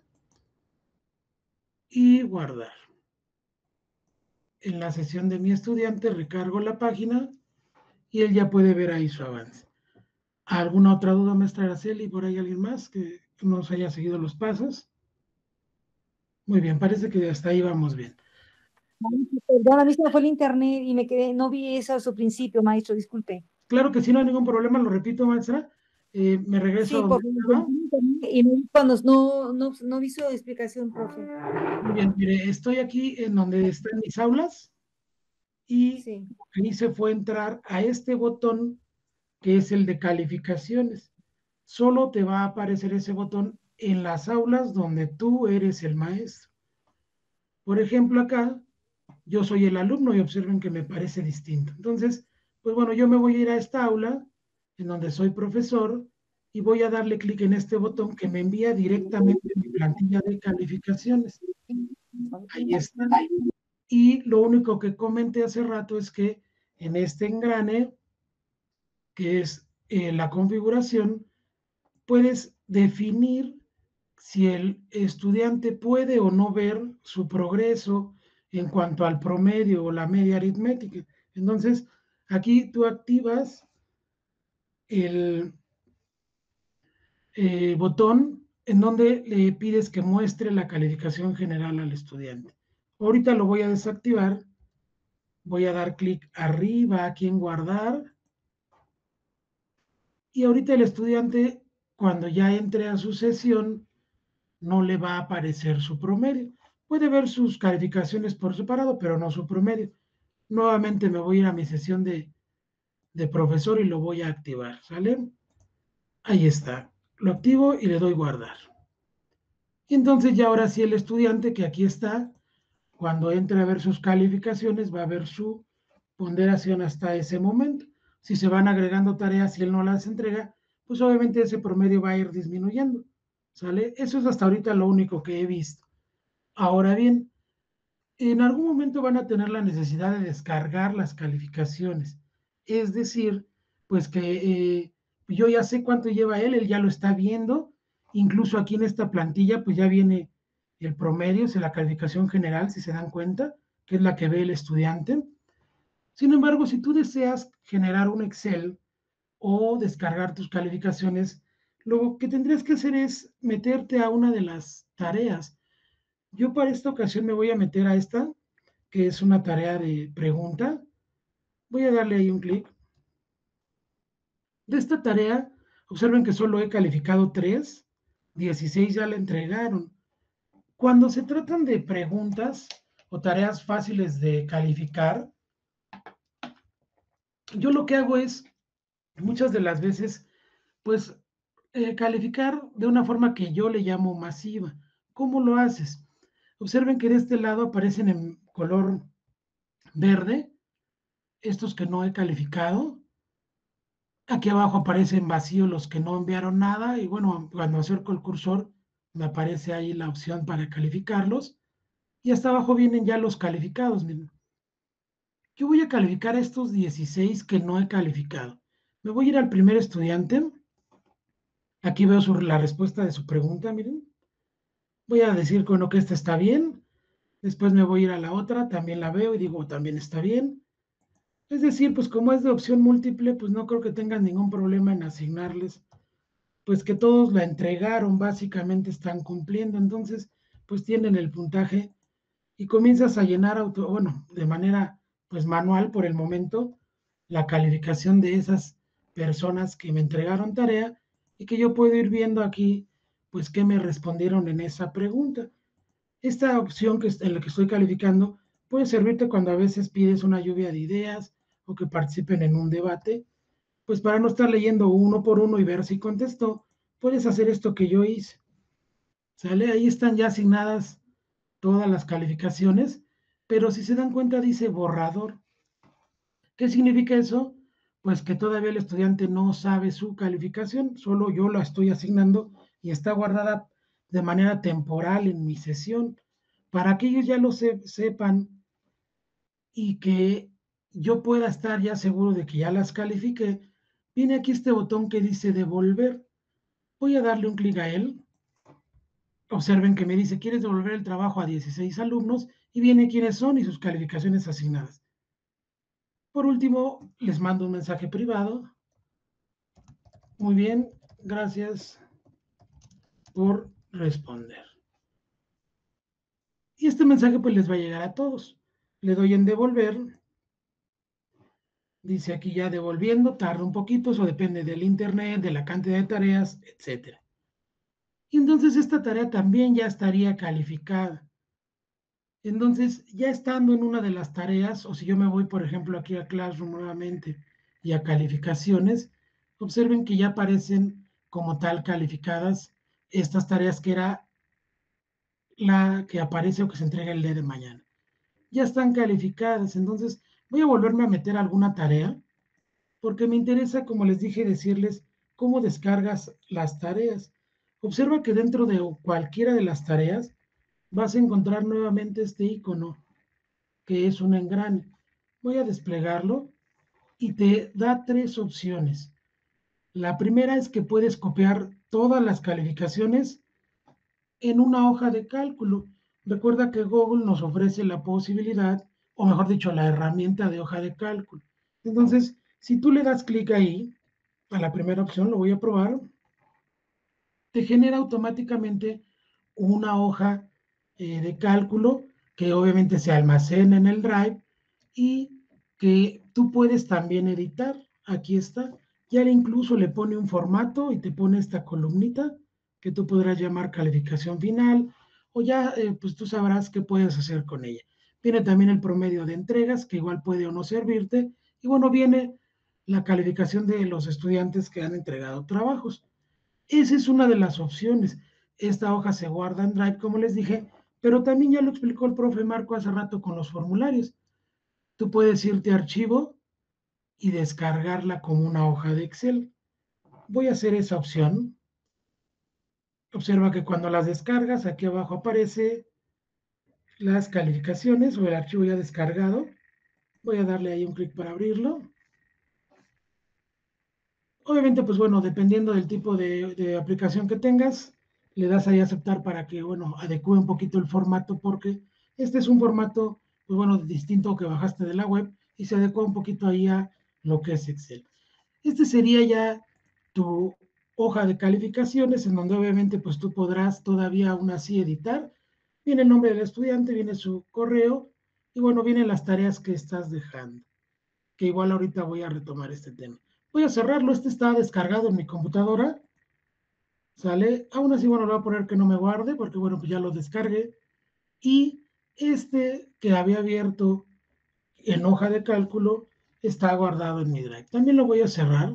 Speaker 6: Y guardar. En la sesión de mi estudiante recargo la página y él ya puede ver ahí su avance. ¿Alguna otra duda, maestra Araceli? ¿Por ahí alguien más que nos haya seguido los pasos? Muy bien, parece que hasta ahí vamos bien.
Speaker 5: Perdón, a mí se me fue el internet y me quedé, no vi eso a su principio, maestro, disculpe.
Speaker 6: Claro que sí, no hay ningún problema, lo repito, maestra. Eh, me regreso
Speaker 5: Sí,
Speaker 6: a
Speaker 5: por
Speaker 6: donde estaba.
Speaker 5: y no, cuando no, no, no vi su explicación, profe.
Speaker 6: Muy bien, mire, estoy aquí en donde están mis aulas y
Speaker 5: Sí.
Speaker 6: lo que hice fue entrar a este botón que es el de calificaciones. Solo te va a aparecer ese botón en las aulas donde tú eres el maestro. Por ejemplo, acá yo soy el alumno y observen que me parece distinto. Entonces, pues bueno, yo me voy a ir a esta aula en donde soy profesor y voy a darle clic en este botón que me envía directamente mi plantilla de calificaciones. Ahí está. Y lo único que comenté hace rato es que en este engrane, que es eh, la configuración, puedes definir si el estudiante puede o no ver su progreso en cuanto al promedio o la media aritmética. Entonces, aquí tú activas el eh, botón en donde le pides que muestre la calificación general al estudiante. Ahorita lo voy a desactivar. Voy a dar clic arriba aquí en guardar. Y ahorita el estudiante, cuando ya entre a su sesión, no le va a aparecer su promedio. Puede ver sus calificaciones por separado, pero no su promedio. Nuevamente me voy a ir a mi sesión de, de profesor y lo voy a activar, ¿sale? Ahí está. Lo activo y le doy guardar. Y entonces ya ahora sí el estudiante que aquí está, cuando entre a ver sus calificaciones, va a ver su ponderación hasta ese momento. Si se van agregando tareas y él no las entrega, pues obviamente ese promedio va a ir disminuyendo, ¿sale? Eso es hasta ahorita lo único que he visto. Ahora bien, en algún momento van a tener la necesidad de descargar las calificaciones. Es decir, pues que eh, yo ya sé cuánto lleva él, él ya lo está viendo. Incluso aquí en esta plantilla, pues ya viene el promedio, es la calificación general, si se dan cuenta, que es la que ve el estudiante. Sin embargo, si tú deseas generar un Excel o descargar tus calificaciones, lo que tendrías que hacer es meterte a una de las tareas. Yo para esta ocasión me voy a meter a esta, que es una tarea de pregunta. Voy a darle ahí un clic. De esta tarea, observen que solo he calificado tres, dieciséis ya la entregaron. Cuando se tratan de preguntas o tareas fáciles de calificar, yo lo que hago es, muchas de las veces, pues eh, calificar de una forma que yo le llamo masiva. ¿Cómo lo haces? Observen que de este lado aparecen en color verde estos que no he calificado. Aquí abajo aparecen vacíos los que no enviaron nada y bueno, cuando acerco el cursor me aparece ahí la opción para calificarlos y hasta abajo vienen ya los calificados. Miren. Yo voy a calificar a estos dieciséis que no he calificado. Me voy a ir al primer estudiante. Aquí veo su, la respuesta de su pregunta, miren. Voy a decir bueno, que esta está bien. Después me voy a ir a la otra, también la veo y digo, también está bien. Es decir, pues como es de opción múltiple, pues no creo que tengan ningún problema en asignarles, pues que todos la entregaron, básicamente están cumpliendo, entonces pues tienen el puntaje y comienzas a llenar, auto, bueno, de manera pues manual por el momento, la calificación de esas personas que me entregaron tarea y que yo puedo ir viendo aquí, pues qué me respondieron en esa pregunta. Esta opción que en la que estoy calificando puede servirte cuando a veces pides una lluvia de ideas o que participen en un debate, pues para no estar leyendo uno por uno y ver si contestó, puedes hacer esto que yo hice. ¿Sale? Ahí están ya asignadas todas las calificaciones, pero si se dan cuenta dice borrador. ¿Qué significa eso? Pues que todavía el estudiante no sabe su calificación, solo yo la estoy asignando y está guardada de manera temporal en mi sesión, para que ellos ya lo se, sepan y que yo pueda estar ya seguro de que ya las califique. Viene aquí este botón que dice devolver. Voy a darle un clic a él. Observen que me dice, ¿quieres devolver el trabajo a dieciséis alumnos? Y viene quiénes son y sus calificaciones asignadas. Por último, les mando un mensaje privado. Muy bien, gracias por responder. Y este mensaje pues les va a llegar a todos. Le doy en devolver. Dice aquí ya devolviendo, tarda un poquito, eso depende del internet, de la cantidad de tareas, etcétera. Y entonces esta tarea también ya estaría calificada. Entonces, ya estando en una de las tareas, o si yo me voy, por ejemplo, aquí a Classroom nuevamente y a calificaciones, observen que ya aparecen como tal calificadas estas tareas que era la que aparece o que se entrega el día de mañana. Ya están calificadas, entonces voy a volverme a meter alguna tarea porque me interesa, como les dije, decirles cómo descargas las tareas. Observa que dentro de cualquiera de las tareas vas a encontrar nuevamente este icono, que es un engrane. Voy a desplegarlo y te da tres opciones. La primera es que puedes copiar todas las calificaciones en una hoja de cálculo. Recuerda que Google nos ofrece la posibilidad, o mejor dicho, la herramienta de hoja de cálculo. Entonces, si tú le das clic ahí, a la primera opción, lo voy a probar, te genera automáticamente una hoja eh, de cálculo que obviamente se almacena en el Drive y que tú puedes también editar. Aquí está. Ya incluso le pone un formato y te pone esta columnita que tú podrás llamar calificación final o ya eh, pues tú sabrás qué puedes hacer con ella. Viene también el promedio de entregas que igual puede o no servirte y bueno, viene la calificación de los estudiantes que han entregado trabajos. Esa es una de las opciones. Esta hoja se guarda en Drive, como les dije, pero también ya lo explicó el profe Marco hace rato con los formularios. Tú puedes irte a archivo y descargarla como una hoja de Excel. Voy a hacer esa opción. Observa que cuando las descargas, aquí abajo aparece las calificaciones o el archivo ya descargado. Voy a darle ahí un clic para abrirlo. Obviamente, pues bueno, dependiendo del tipo de, de aplicación que tengas, le das ahí a aceptar para que, bueno, adecue un poquito el formato, porque este es un formato, pues bueno, distinto que bajaste de la web y se adecua un poquito ahí a lo que es Excel. Este sería ya tu hoja de calificaciones, en donde obviamente pues tú podrás todavía aún así editar. Viene el nombre del estudiante, viene su correo y bueno, vienen las tareas que estás dejando, que igual ahorita voy a retomar este tema. Voy a cerrarlo, este está descargado en mi computadora, ¿sale? Aún así, bueno, le voy a poner que no me guarde, porque bueno, pues ya lo descargué. Y este que había abierto en hoja de cálculo está guardado en mi Drive. También lo voy a cerrar.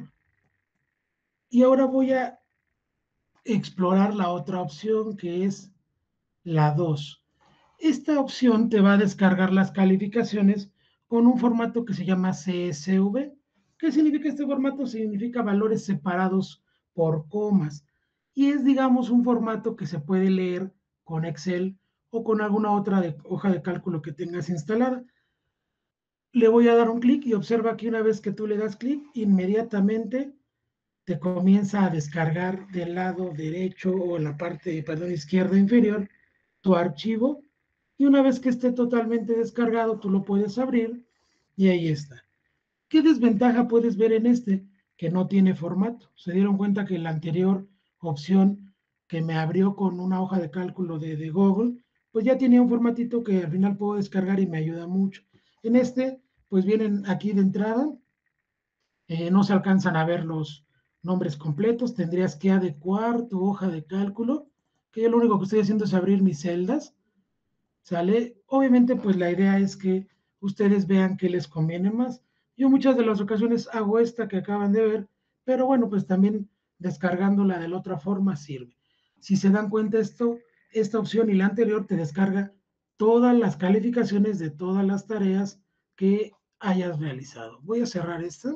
Speaker 6: Y ahora voy a explorar la otra opción, que es la dos. Esta opción te va a descargar las calificaciones con un formato que se llama C S V. ¿Qué significa este formato? Significa valores separados por comas. Y es, digamos, un formato que se puede leer con Excel o con alguna otra de, hoja de cálculo que tengas instalada. Le voy a dar un clic y observa que una vez que tú le das clic, inmediatamente te comienza a descargar del lado derecho o en la parte, perdón, izquierda inferior tu archivo. Y una vez que esté totalmente descargado, tú lo puedes abrir y ahí está. ¿Qué desventaja puedes ver en este? Que no tiene formato. Se dieron cuenta que la anterior opción que me abrió con una hoja de cálculo de, de Google, pues ya tenía un formatito que al final puedo descargar y me ayuda mucho. En este, pues vienen aquí de entrada, eh, no se alcanzan a ver los nombres completos, tendrías que adecuar tu hoja de cálculo, que yo lo único que estoy haciendo es abrir mis celdas, ¿sale? Obviamente, pues la idea es que ustedes vean qué les conviene más. Yo muchas de las ocasiones hago esta que acaban de ver, pero bueno, pues también descargándola de la otra forma sirve. Si se dan cuenta esto, esta opción y la anterior te descarga todas las calificaciones de todas las tareas que hayas realizado. Voy a cerrar esta.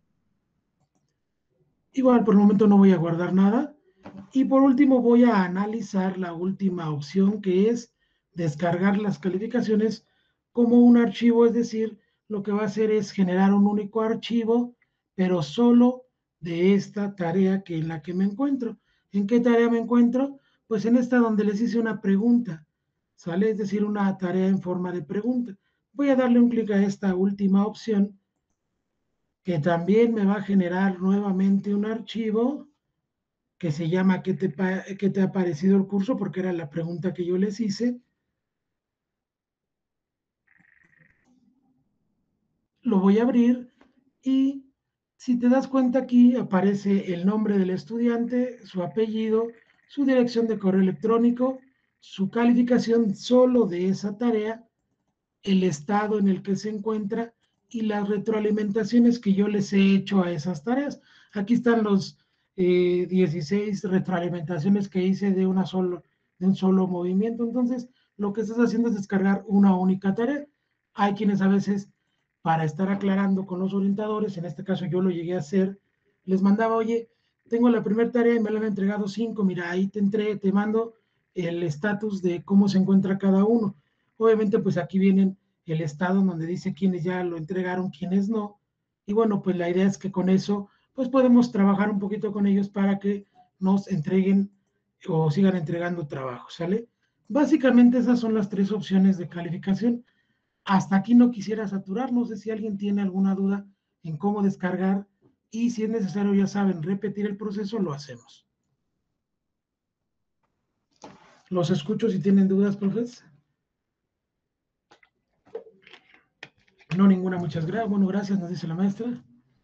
Speaker 6: Igual por el momento no voy a guardar nada. Y por último voy a analizar la última opción, que es descargar las calificaciones como un archivo, es decir, lo que va a hacer es generar un único archivo, pero solo de esta tarea que en la que me encuentro. ¿En qué tarea me encuentro? Pues en esta donde les hice una pregunta, ¿sale? Es decir, una tarea en forma de pregunta. Voy a darle un clic a esta última opción, que también me va a generar nuevamente un archivo que se llama ¿qué te, ¿qué te ha parecido el curso? Porque era la pregunta que yo les hice. Lo voy a abrir y si te das cuenta aquí aparece el nombre del estudiante, su apellido, su dirección de correo electrónico, su calificación solo de esa tarea, el estado en el que se encuentra y las retroalimentaciones que yo les he hecho a esas tareas. Aquí están los eh, dieciséis retroalimentaciones que hice de, una solo, de un solo movimiento. Entonces, lo que estás haciendo es descargar una única tarea. Hay quienes a veces, para estar aclarando con los orientadores, en este caso yo lo llegué a hacer, les mandaba, oye, tengo la primera tarea y me la han entregado cinco, mira, ahí te, entre, te mando el estatus de cómo se encuentra cada uno. Obviamente, pues aquí vienen el estado donde dice quiénes ya lo entregaron, quiénes no. Y bueno, pues la idea es que con eso, pues podemos trabajar un poquito con ellos para que nos entreguen o sigan entregando trabajo, ¿sale? Básicamente esas son las tres opciones de calificación. Hasta aquí no quisiera saturar, no sé si alguien tiene alguna duda en cómo descargar y si es necesario, ya saben, repetir el proceso, lo hacemos. Los escucho si tienen dudas, profes. No, ninguna, muchas gracias. Bueno, gracias, nos dice la maestra.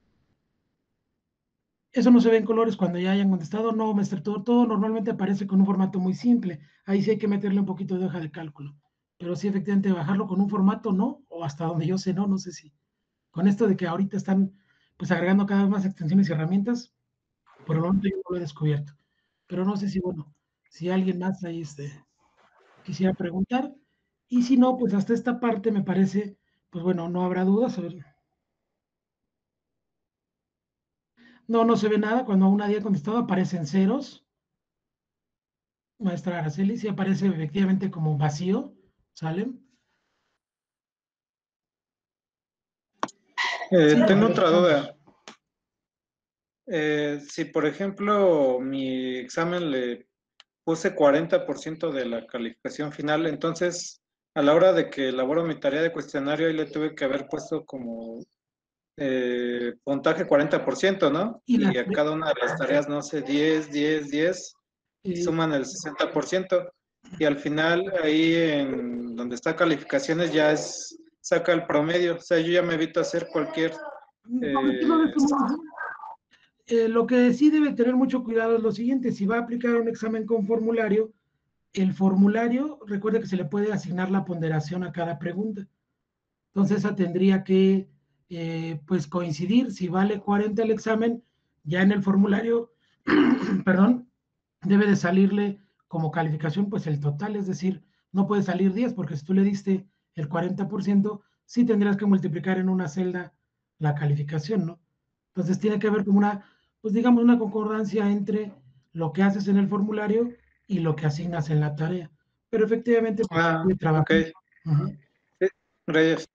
Speaker 6: Eso no se ve en colores cuando ya hayan contestado. No, maestra, todo, todo normalmente aparece con un formato muy simple. Ahí sí hay que meterle un poquito de hoja de cálculo. Pero sí, efectivamente, bajarlo con un formato, no, o hasta donde yo sé, no, no sé si. Con esto de que ahorita están pues agregando cada vez más extensiones y herramientas, por el momento yo no lo he descubierto. Pero no sé si, bueno, si alguien más ahí este, quisiera preguntar. Y si no, pues hasta esta parte me parece, pues bueno, no habrá dudas. A ver. No, no se ve nada. Cuando aún nadie ha contestado, aparecen ceros. Maestra Araceli, sí aparece efectivamente como vacío. ¿Sale?
Speaker 7: Eh,
Speaker 6: Sí,
Speaker 7: tengo
Speaker 6: no,
Speaker 7: otra duda. Eh, si, por ejemplo, mi examen le puse cuarenta por ciento de la calificación final, entonces, a la hora de que elaboro mi tarea de cuestionario, ahí le tuve que haber puesto como eh, puntaje cuarenta por ciento, ¿no?
Speaker 6: y la,
Speaker 7: Y a cada una de las tareas, no sé, diez, diez, diez, y
Speaker 6: eh,
Speaker 7: suman el sesenta por ciento. Y al final, ahí en donde está calificaciones, ya es, saca el promedio. O sea, yo ya me evito hacer cualquier...
Speaker 6: sobre todo
Speaker 7: Eh,
Speaker 6: de estos modos, eh, lo que sí debe tener mucho cuidado es lo siguiente: si va a aplicar un examen con formulario, el formulario, recuerde que se le puede asignar la ponderación a cada pregunta. Entonces, esa tendría que eh, pues coincidir. Si vale cuarenta el examen, ya en el formulario, perdón, debe de salirle como calificación pues el total, es decir, no puede salir diez, porque si tú le diste el cuarenta por ciento, sí tendrías que multiplicar en una celda la calificación, ¿no? Entonces tiene que haber como una, pues digamos, una concordancia entre lo que haces en el formulario y lo que asignas en la tarea. Pero efectivamente, pues,
Speaker 7: ah,
Speaker 6: de trabajo.
Speaker 7: ok.
Speaker 6: Uh-huh.
Speaker 7: Sí, gracias.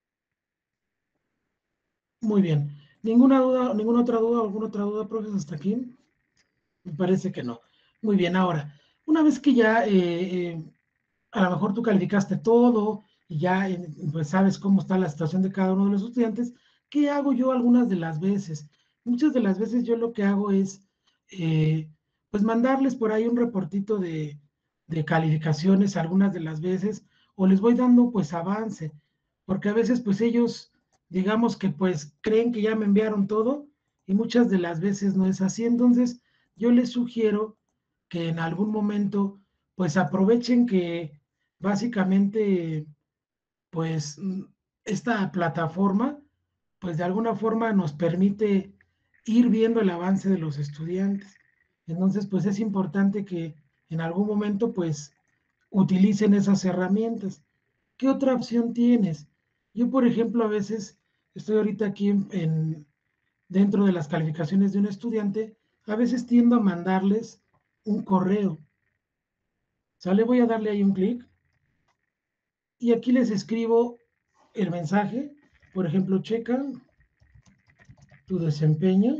Speaker 6: Muy bien. ¿Ninguna duda, ninguna otra duda, alguna otra duda, profesor, hasta aquí? Me parece que no. Muy bien, ahora, una vez que ya eh, eh, a lo mejor tú calificaste todo y ya eh, pues sabes cómo está la situación de cada uno de los estudiantes, ¿qué hago yo algunas de las veces? Muchas de las veces yo lo que hago es eh, pues mandarles por ahí un reportito de, de calificaciones algunas de las veces, o les voy dando pues avance, porque a veces pues ellos digamos que pues creen que ya me enviaron todo y muchas de las veces no es así. Entonces yo les sugiero que en algún momento pues aprovechen que básicamente pues esta plataforma pues de alguna forma nos permite ir viendo el avance de los estudiantes. Entonces pues es importante que en algún momento pues utilicen esas herramientas. ¿Qué otra opción tienes? Yo, por ejemplo, a veces estoy ahorita aquí en, en, dentro de las calificaciones de un estudiante, a veces tiendo a mandarles un correo. ¿Sale? Voy a darle ahí un clic y aquí les escribo el mensaje. Por ejemplo, checa tu desempeño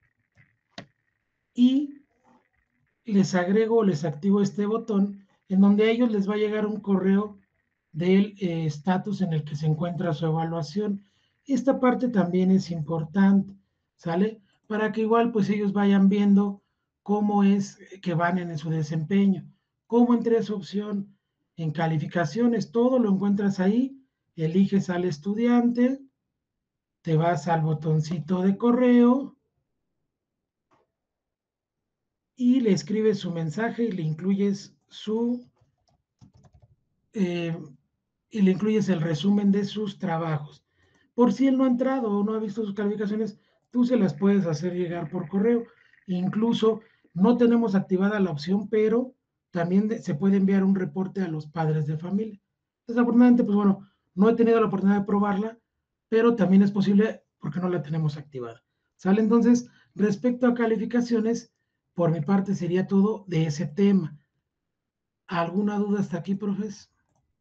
Speaker 6: y les agrego, les activo este botón en donde a ellos les va a llegar un correo del estatus eh, en el que se encuentra su evaluación. Esta parte también es importante, ¿sale? Para que igual pues ellos vayan viendo cómo es que van en su desempeño. Como entre esa opción en calificaciones, todo lo encuentras ahí, eliges al estudiante, te vas al botoncito de correo y le escribes su mensaje y le incluyes su eh, y le incluyes el resumen de sus trabajos. Por si él no ha entrado o no ha visto sus calificaciones, tú se las puedes hacer llegar por correo. Incluso no tenemos activada la opción, pero también de, se puede enviar un reporte a los padres de familia. Desafortunadamente, pues bueno, no he tenido la oportunidad de probarla, pero también es posible porque no la tenemos activada. ¿Sale? Entonces, respecto a calificaciones, por mi parte sería todo de ese tema. ¿Alguna duda hasta aquí, profes?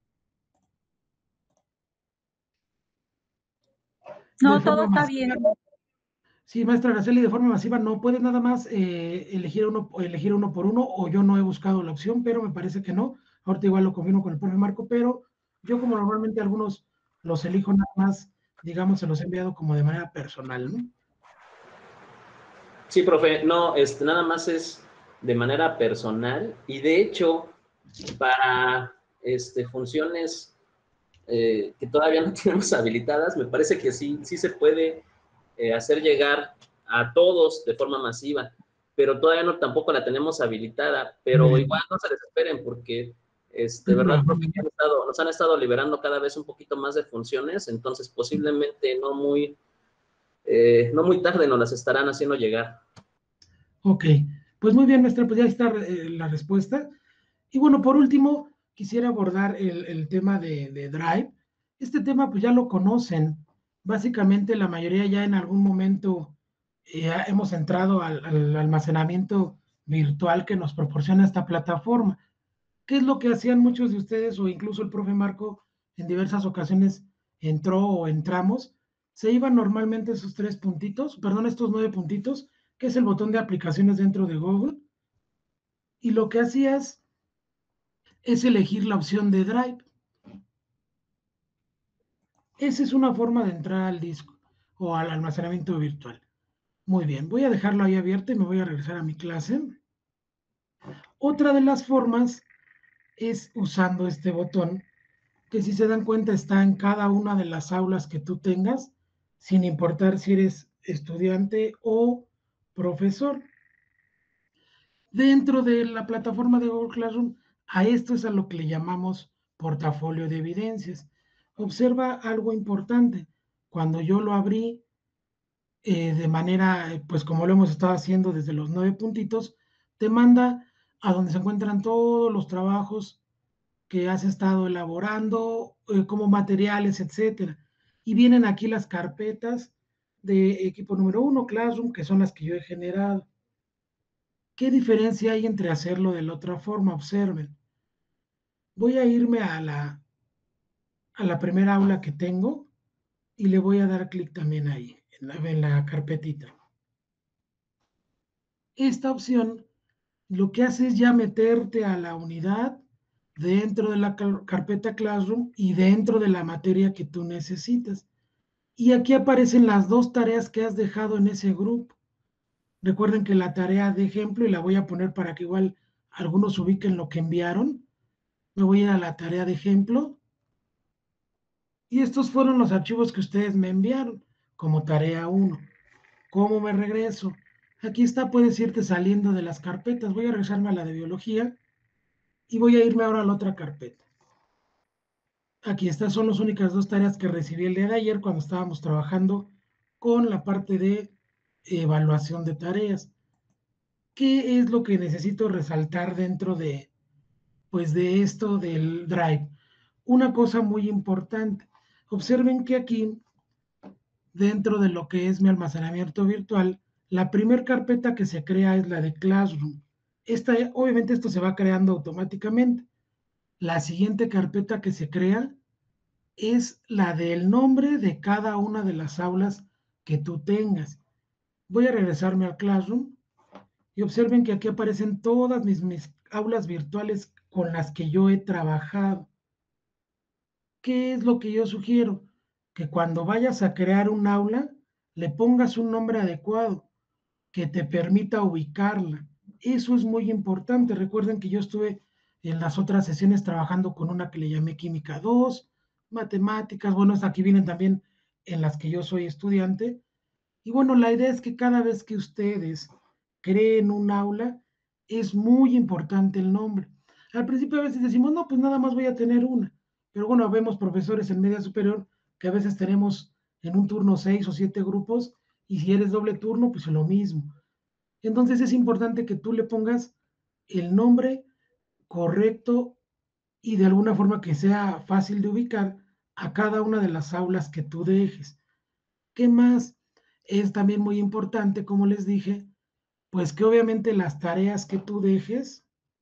Speaker 5: No, todo está bien.
Speaker 6: Sí, maestra Araceli, de forma masiva no puedes nada más eh, elegir, uno, elegir uno por uno, o yo no he buscado la opción, pero me parece que no. Ahorita igual lo confirmo con el profe Marco, pero yo como normalmente algunos los elijo nada más, digamos, se los he enviado como de manera personal, ¿no?
Speaker 1: Sí, profe, no, este, nada más es de manera personal y de hecho para este, funciones eh, que todavía no tenemos habilitadas, me parece que sí, sí se puede eh, hacer llegar a todos de forma masiva, pero todavía no tampoco la tenemos habilitada, pero
Speaker 6: Muy
Speaker 1: igual no se desesperen porque este,
Speaker 6: bien.
Speaker 1: verdad, profe, han estado, nos han estado liberando cada vez un poquito más de funciones, entonces posiblemente no muy, eh, no muy tarde nos las estarán haciendo llegar.
Speaker 6: Ok, pues muy bien, maestra, pues ya está eh, la respuesta. Y bueno, por último, quisiera abordar el, el tema de, de Drive. Este tema pues ya lo conocen. Básicamente la mayoría ya en algún momento eh, hemos entrado al, al almacenamiento virtual que nos proporciona esta plataforma. ¿Qué es lo que hacían muchos de ustedes o incluso el profe Marco en diversas ocasiones entró o entramos? Se iban normalmente esos tres puntitos, perdón, estos nueve puntitos, que es el botón de aplicaciones dentro de Google, y lo que hacías es elegir la opción de Drive. Esa es una forma de entrar al disco o al almacenamiento virtual. Muy bien, voy a dejarlo ahí abierto y me voy a regresar a mi clase. Otra de las formas es usando este botón, que si se dan cuenta está en cada una de las aulas que tú tengas, sin importar si eres estudiante o profesor. Dentro de la plataforma de Google Classroom, a esto es a lo que le llamamos portafolio de evidencias. Observa algo importante. Cuando yo lo abrí eh, de manera, pues como lo hemos estado haciendo desde los nueve puntitos, te manda a donde se encuentran todos los trabajos que has estado elaborando, eh, como materiales, etcétera. Y vienen aquí las carpetas de equipo número uno, Classroom, que son las que yo he generado. ¿Qué diferencia hay entre hacerlo de la otra forma? Observen. Voy a irme a la, a la primera aula que tengo y le voy a dar clic también ahí, en la, en la carpetita. Esta opción lo que hace es ya meterte a la unidad dentro de la carpeta Classroom y dentro de la materia que tú necesitas. Y aquí aparecen las dos tareas que has dejado en ese grupo. Recuerden que la tarea de ejemplo, y la voy a poner para que igual algunos ubiquen lo que enviaron. Me voy a ir a la tarea de ejemplo. Y estos fueron los archivos que ustedes me enviaron como tarea uno. ¿Cómo me regreso? Aquí está, puedes irte saliendo de las carpetas. Voy a regresarme a la de biología y voy a irme ahora a la otra carpeta. Aquí estas son las únicas dos tareas que recibí el día de ayer cuando estábamos trabajando con la parte de evaluación de tareas. ¿Qué es lo que necesito resaltar dentro de, pues de esto del Drive? Una cosa muy importante. Observen que aquí, dentro de lo que es mi almacenamiento virtual, la primera carpeta que se crea es la de Classroom. Esta, obviamente esto se va creando automáticamente. La siguiente carpeta que se crea es la del nombre de cada una de las aulas que tú tengas. Voy a regresarme al Classroom y observen que aquí aparecen todas mis, mis aulas virtuales con las que yo he trabajado. ¿Qué es lo que yo sugiero? Que cuando vayas a crear un aula, le pongas un nombre adecuado que te permita ubicarla. Eso es muy importante. Recuerden que yo estuve en las otras sesiones trabajando con una que le llamé Química dos, Matemáticas, bueno, aquí vienen también en las que yo soy estudiante. Y bueno, la idea es que cada vez que ustedes creen un aula, es muy importante el nombre. Al principio a veces decimos, no, pues nada más voy a tener una. Pero bueno, vemos profesores en media superior que a veces tenemos en un turno seis o siete grupos, y si eres doble turno, pues lo mismo. Entonces es importante que tú le pongas el nombre correcto y de alguna forma que sea fácil de ubicar a cada una de las aulas que tú dejes. ¿Qué más? Es también muy importante, como les dije, pues que obviamente las tareas que tú dejes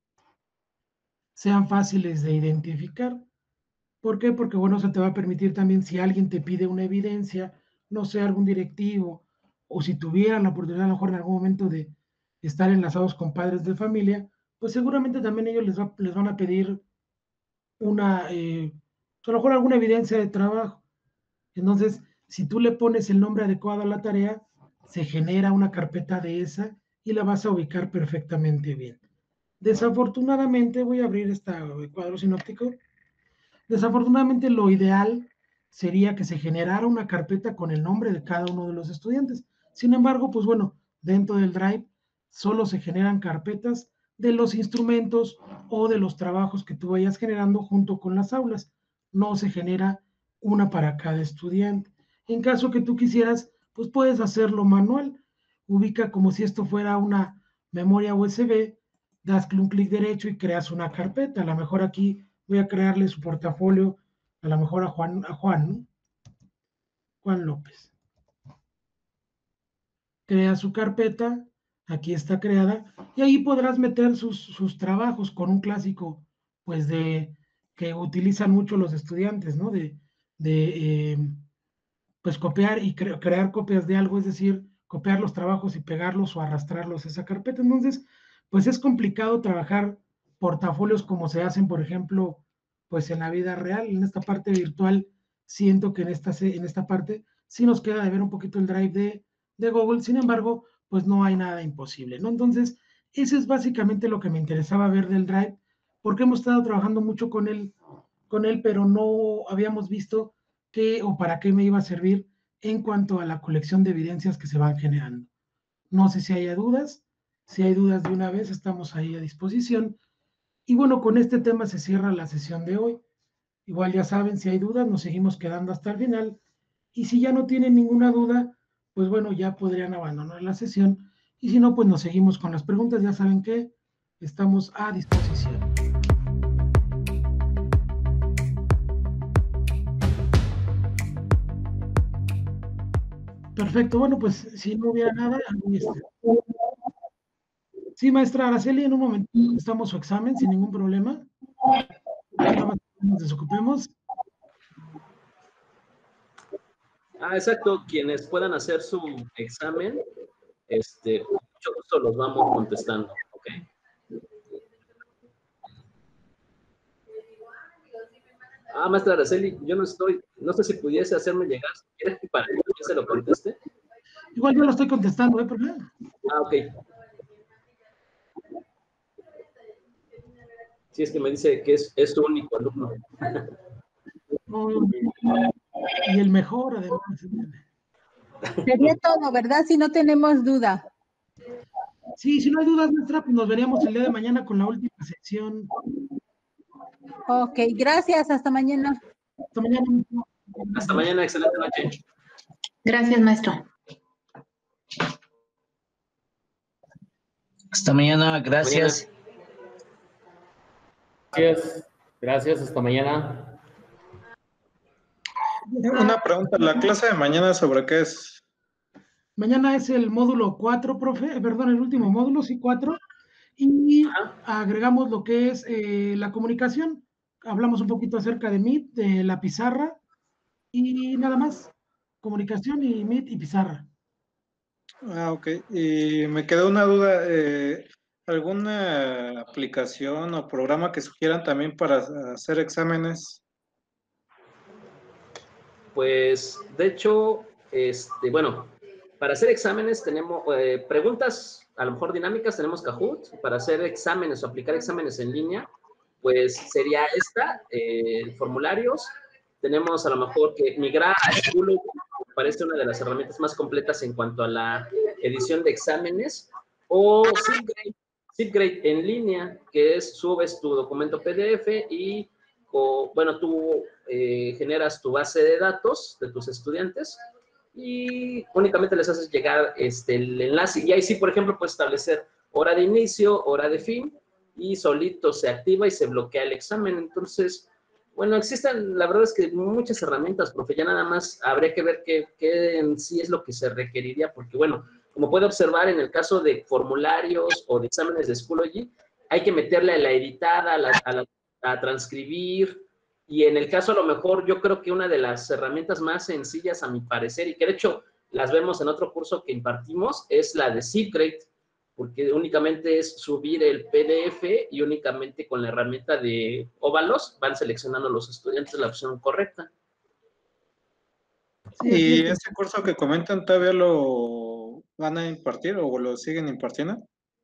Speaker 6: sean fáciles de identificar. ¿Por qué? Porque, bueno, eso te va a permitir también, si alguien te pide una evidencia, no sé, algún directivo, o si tuvieran la oportunidad a lo mejor en algún momento de estar enlazados con padres de familia, pues seguramente también ellos les, va, les van a pedir una, eh, a lo mejor alguna evidencia de trabajo. Entonces, si tú le pones el nombre adecuado a la tarea, se genera una carpeta de esa y la vas a ubicar perfectamente bien. Desafortunadamente, voy a abrir este cuadro sinóptico. Desafortunadamente, lo ideal sería que se generara una carpeta con el nombre de cada uno de los estudiantes. Sin embargo, pues bueno, dentro del Drive solo se generan carpetas de los instrumentos o de los trabajos que tú vayas generando junto con las aulas. No se genera una para cada estudiante. En caso que tú quisieras, pues puedes hacerlo manual. Ubica como si esto fuera una memoria U S B, das un clic derecho y creas una carpeta. A lo mejor aquí voy a crearle su portafolio, a lo mejor a Juan, a Juan, ¿no? Juan López. Crea su carpeta, aquí está creada, y ahí podrás meter sus, sus trabajos con un clásico, pues de, que utilizan mucho los estudiantes, ¿no? De, de eh, pues copiar y cre crear copias de algo, es decir, copiar los trabajos y pegarlos o arrastrarlos a esa carpeta. Entonces, pues es complicado trabajar portafolios como se hacen, por ejemplo, pues en la vida real. En esta parte virtual, siento que en esta, en esta parte sí nos queda de ver un poquito el Drive de, de Google. Sin embargo, pues no hay nada imposible, ¿no? Entonces, eso es básicamente lo que me interesaba ver del Drive, porque hemos estado trabajando mucho con él, con él, pero no habíamos visto qué o para qué me iba a servir en cuanto a la colección de evidencias que se van generando. No sé si haya dudas. Si hay dudas de una vez, estamos ahí a disposición. Y bueno, con este tema se cierra la sesión de hoy. Igual ya saben, si hay dudas, nos seguimos quedando hasta el final. Y si ya no tienen ninguna duda, pues bueno, ya podrían abandonar la sesión. Y si no, pues nos seguimos con las preguntas. Ya saben que estamos a disposición. Perfecto, bueno, pues si no hubiera nada, este... sí, maestra Araceli, en un momento estamos su examen sin ningún problema. Nada más que nos desocupemos.
Speaker 1: Ah, exacto, quienes puedan hacer su examen, este, mucho gusto los vamos contestando, ¿ok? Ah, maestra Araceli, yo no estoy, no sé si pudiese hacerme llegar, ¿quieres que para que yo se lo conteste?
Speaker 6: Igual yo lo estoy contestando, ¿eh? ¿Por qué?
Speaker 1: Ah, ok. Sí, es que me dice que es, es su único alumno.
Speaker 6: Oh, y el mejor, además.
Speaker 8: Sería todo, ¿verdad? Si no tenemos duda.
Speaker 6: Sí, si no hay dudas, maestra, pues nos veríamos el día de mañana con la última sección.
Speaker 8: Ok, gracias. Hasta mañana.
Speaker 6: Hasta mañana.
Speaker 1: Hasta mañana, excelente noche.
Speaker 3: Gracias, maestro.
Speaker 4: Hasta mañana, gracias.
Speaker 9: Gracias, gracias, hasta mañana.
Speaker 7: Una pregunta, ¿la clase de mañana sobre qué es?
Speaker 6: Mañana es el módulo cuatro, profe, perdón, el último módulo, sí, cuatro, y agregamos lo que es eh, la comunicación. Hablamos un poquito acerca de Meet, de la pizarra, y nada más. Comunicación y Meet y pizarra.
Speaker 7: Ah, ok. Y me quedó una duda, eh, ¿alguna aplicación o programa que sugieran también para hacer exámenes?
Speaker 1: Pues, de hecho, este, bueno, para hacer exámenes tenemos eh, preguntas, a lo mejor dinámicas, tenemos Kahoot. Para hacer exámenes o aplicar exámenes en línea, pues sería esta, eh, formularios. Tenemos a lo mejor que migrar a Schoology, me parece una de las herramientas más completas en cuanto a la edición de exámenes, o SipGrade, SipGrade en línea, que es subes tu documento P D F y co- bueno, tú eh, generas tu base de datos de tus estudiantes y únicamente les haces llegar este, el enlace. Y ahí sí, por ejemplo, puedes establecer hora de inicio, hora de fin, y solito se activa y se bloquea el examen. Entonces, bueno, existen, la verdad es que muchas herramientas, profe, ya nada más habría que ver qué, qué en sí es lo que se requeriría, porque bueno, como puede observar en el caso de formularios o de exámenes de Schoology, hay que meterle a la editada, a, la, a, la, a transcribir, y en el caso a lo mejor yo creo que una de las herramientas más sencillas a mi parecer, y que de hecho las vemos en otro curso que impartimos, es la de Secret, porque únicamente es subir el P D F y únicamente con la herramienta de óvalos van seleccionando los estudiantes la opción correcta.
Speaker 7: ¿Y ese curso que comentan todavía lo van a impartir o lo siguen impartiendo?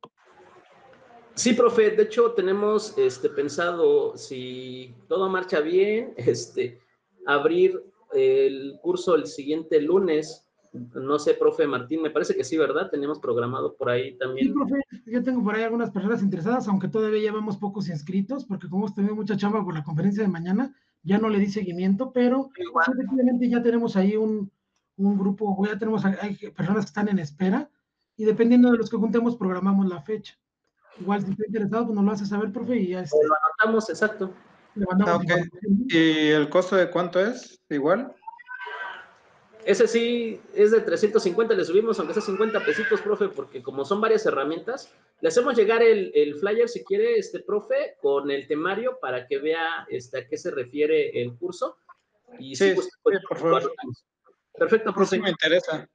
Speaker 1: Sí, profe, de hecho tenemos este, pensado, si todo marcha bien, este, abrir el curso el siguiente lunes. No sé, profe Martín, me parece que sí, ¿verdad? Teníamos programado por ahí también.
Speaker 6: Sí, profe, yo tengo por ahí algunas personas interesadas, aunque todavía llevamos pocos inscritos, porque como hemos tenido mucha chamba por la conferencia de mañana, ya no le di seguimiento, pero sí, efectivamente ya tenemos ahí un, un grupo, ya tenemos, hay personas que están en espera, y dependiendo de los que juntemos, programamos la fecha. Igual, si está interesado, pues nos lo hace saber, profe, y ya este,
Speaker 1: lo anotamos, exacto.
Speaker 6: Le mandamos
Speaker 7: Ah, okay. ¿Y el costo de cuánto es? ¿Igual?
Speaker 1: Ese sí es de trescientos cincuenta, le subimos aunque sea cincuenta pesitos, profe, porque como son varias herramientas, le hacemos llegar el, el flyer, si quiere, este profe, con el temario para que vea este, a qué se refiere el curso. Y
Speaker 7: sí,
Speaker 1: si gusta,
Speaker 7: sí,
Speaker 1: pues,
Speaker 7: por favor.
Speaker 1: Perfecto, profe.
Speaker 7: Sí, me interesa.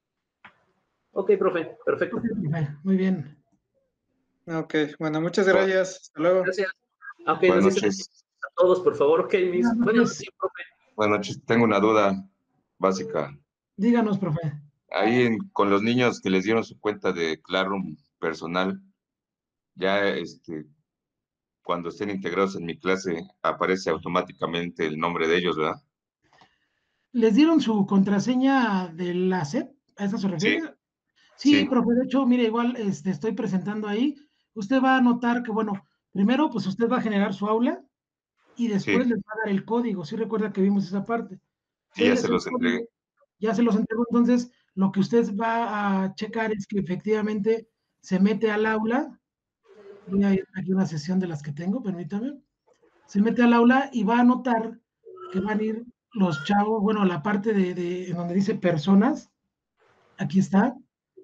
Speaker 1: Ok, profe, perfecto.
Speaker 6: Okay, muy bien.
Speaker 7: Ok, bueno, muchas gracias. Hasta luego.
Speaker 1: Gracias. Ok,
Speaker 10: Buenas
Speaker 1: nos dicen
Speaker 10: noches.
Speaker 1: a todos, por favor. Ok, mis.
Speaker 6: Buenas
Speaker 1: Buenas
Speaker 6: noches.
Speaker 1: noches, profe.
Speaker 10: Buenas noches. Tengo una duda básica.
Speaker 6: Díganos, profe.
Speaker 10: Ahí en- con los niños que les dieron su cuenta de Classroom personal, ya este, cuando estén integrados en mi clase, aparece automáticamente el nombre de ellos, ¿verdad?
Speaker 6: ¿Les dieron su contraseña de la S E P? ¿A eso se refiere?
Speaker 10: Sí.
Speaker 6: Sí,
Speaker 10: Sí.
Speaker 6: profe, de hecho, mire, igual este, estoy presentando ahí. Usted va a notar que, bueno, primero, pues usted va a generar su aula y después
Speaker 10: Sí.
Speaker 6: les va a dar el código. Sí recuerda que vimos esa parte.
Speaker 10: Sí, ya
Speaker 6: Denles
Speaker 10: se
Speaker 6: el
Speaker 10: los entregué.
Speaker 6: código, ya se los entregó. Entonces, lo que usted va a checar es que efectivamente se mete al aula. Voy a ir aquí a una sesión de las que tengo, permítame. Se mete al aula y va a notar que van a ir los chavos, bueno, la parte de, de en donde dice personas, aquí está,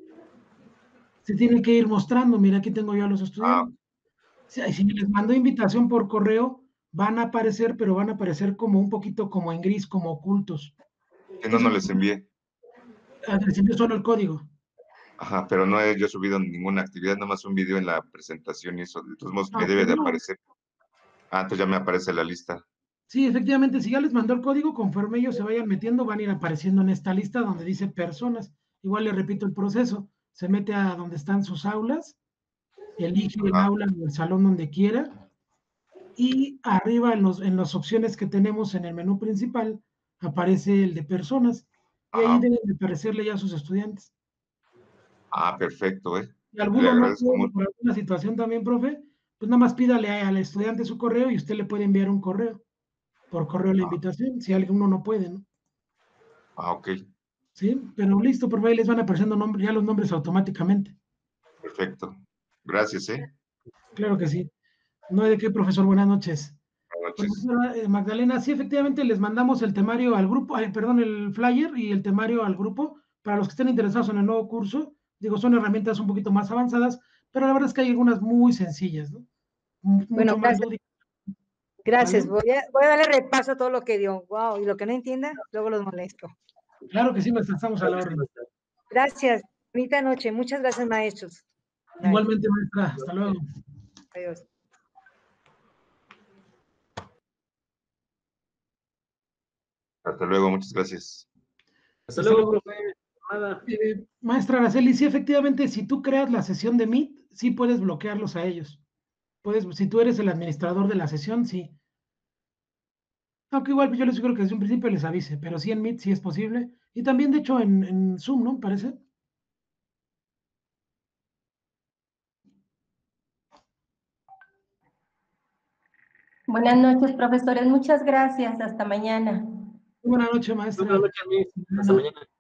Speaker 6: se tiene que ir mostrando. Mira, aquí tengo yo a los estudiantes. Si, si les mando invitación por correo, van a aparecer, pero van a aparecer como un poquito como en gris, como ocultos.
Speaker 10: Que no, no les envié.
Speaker 6: Les envío solo el código.
Speaker 10: Ajá, pero no he yo subido ninguna actividad, nada más un video en la presentación y eso. De todos modos, me
Speaker 6: Ah,
Speaker 10: debe de
Speaker 6: no.
Speaker 10: aparecer. Ah, entonces ya me aparece la lista.
Speaker 6: Sí, efectivamente, si ya les mandó el código, conforme ellos se vayan metiendo, van a ir apareciendo en esta lista donde dice personas. Igual le repito el proceso. Se mete a donde están sus aulas, elige el
Speaker 10: Ajá.
Speaker 6: aula o el salón donde quiera, y arriba en, los, en las opciones que tenemos en el menú principal aparece el de personas, y ahí
Speaker 10: Ah,
Speaker 6: deben de aparecerle ya a sus estudiantes.
Speaker 10: ah, perfecto, ¿eh?
Speaker 6: Si
Speaker 10: Le
Speaker 6: alguno no
Speaker 10: agradezco
Speaker 6: puede
Speaker 10: mucho.
Speaker 6: por alguna situación también, profe, pues nada más pídale al estudiante su correo y usted le puede enviar un correo, por correo la invitación, si alguno no puede, ¿no?
Speaker 10: Ah, ok.
Speaker 6: Sí, pero listo, por ahí les van apareciendo nombres, ya los nombres automáticamente.
Speaker 10: Perfecto. Gracias, ¿eh?
Speaker 6: Claro que sí. No hay de qué, profesor. Buenas noches.
Speaker 10: Buenas noches.
Speaker 6: Profesora eh, Magdalena, sí, efectivamente les mandamos el temario al grupo, ay, perdón, el flyer y el temario al grupo para los que estén interesados en el nuevo curso. Digo, son herramientas un poquito más avanzadas, pero la verdad es que hay algunas muy sencillas, ¿no? M-
Speaker 5: Bueno,
Speaker 6: Mucho más
Speaker 5: gracias.
Speaker 6: lúdicas.
Speaker 5: Gracias.
Speaker 6: ¿Vale?
Speaker 5: Voy a, voy a darle repaso a todo lo que dio. Wow, y lo que no entienda, luego los molesto.
Speaker 6: Claro que sí, maestra, estamos a la orden.
Speaker 5: Gracias. Bonita noche. Muchas gracias, maestros. Bye.
Speaker 6: Igualmente, maestra. Hasta luego.
Speaker 5: Adiós.
Speaker 10: Hasta luego, muchas gracias.
Speaker 1: Hasta
Speaker 6: Hasta
Speaker 1: luego,
Speaker 6: luego.
Speaker 1: profe. Nada.
Speaker 6: Eh, maestra Araceli, sí, efectivamente, si tú creas la sesión de Meet, sí puedes bloquearlos a ellos. Puedes, si tú eres el administrador de la sesión, sí. Aunque igual pues, yo les creo que desde un principio les avise, pero sí en Meet sí es posible. Y también, de hecho, en, en Zoom, ¿no? Parece.
Speaker 11: Buenas noches, profesores. Muchas gracias. Hasta mañana.
Speaker 6: Buenas noches, maestra.
Speaker 1: Buenas noches, Miss. Hasta mañana.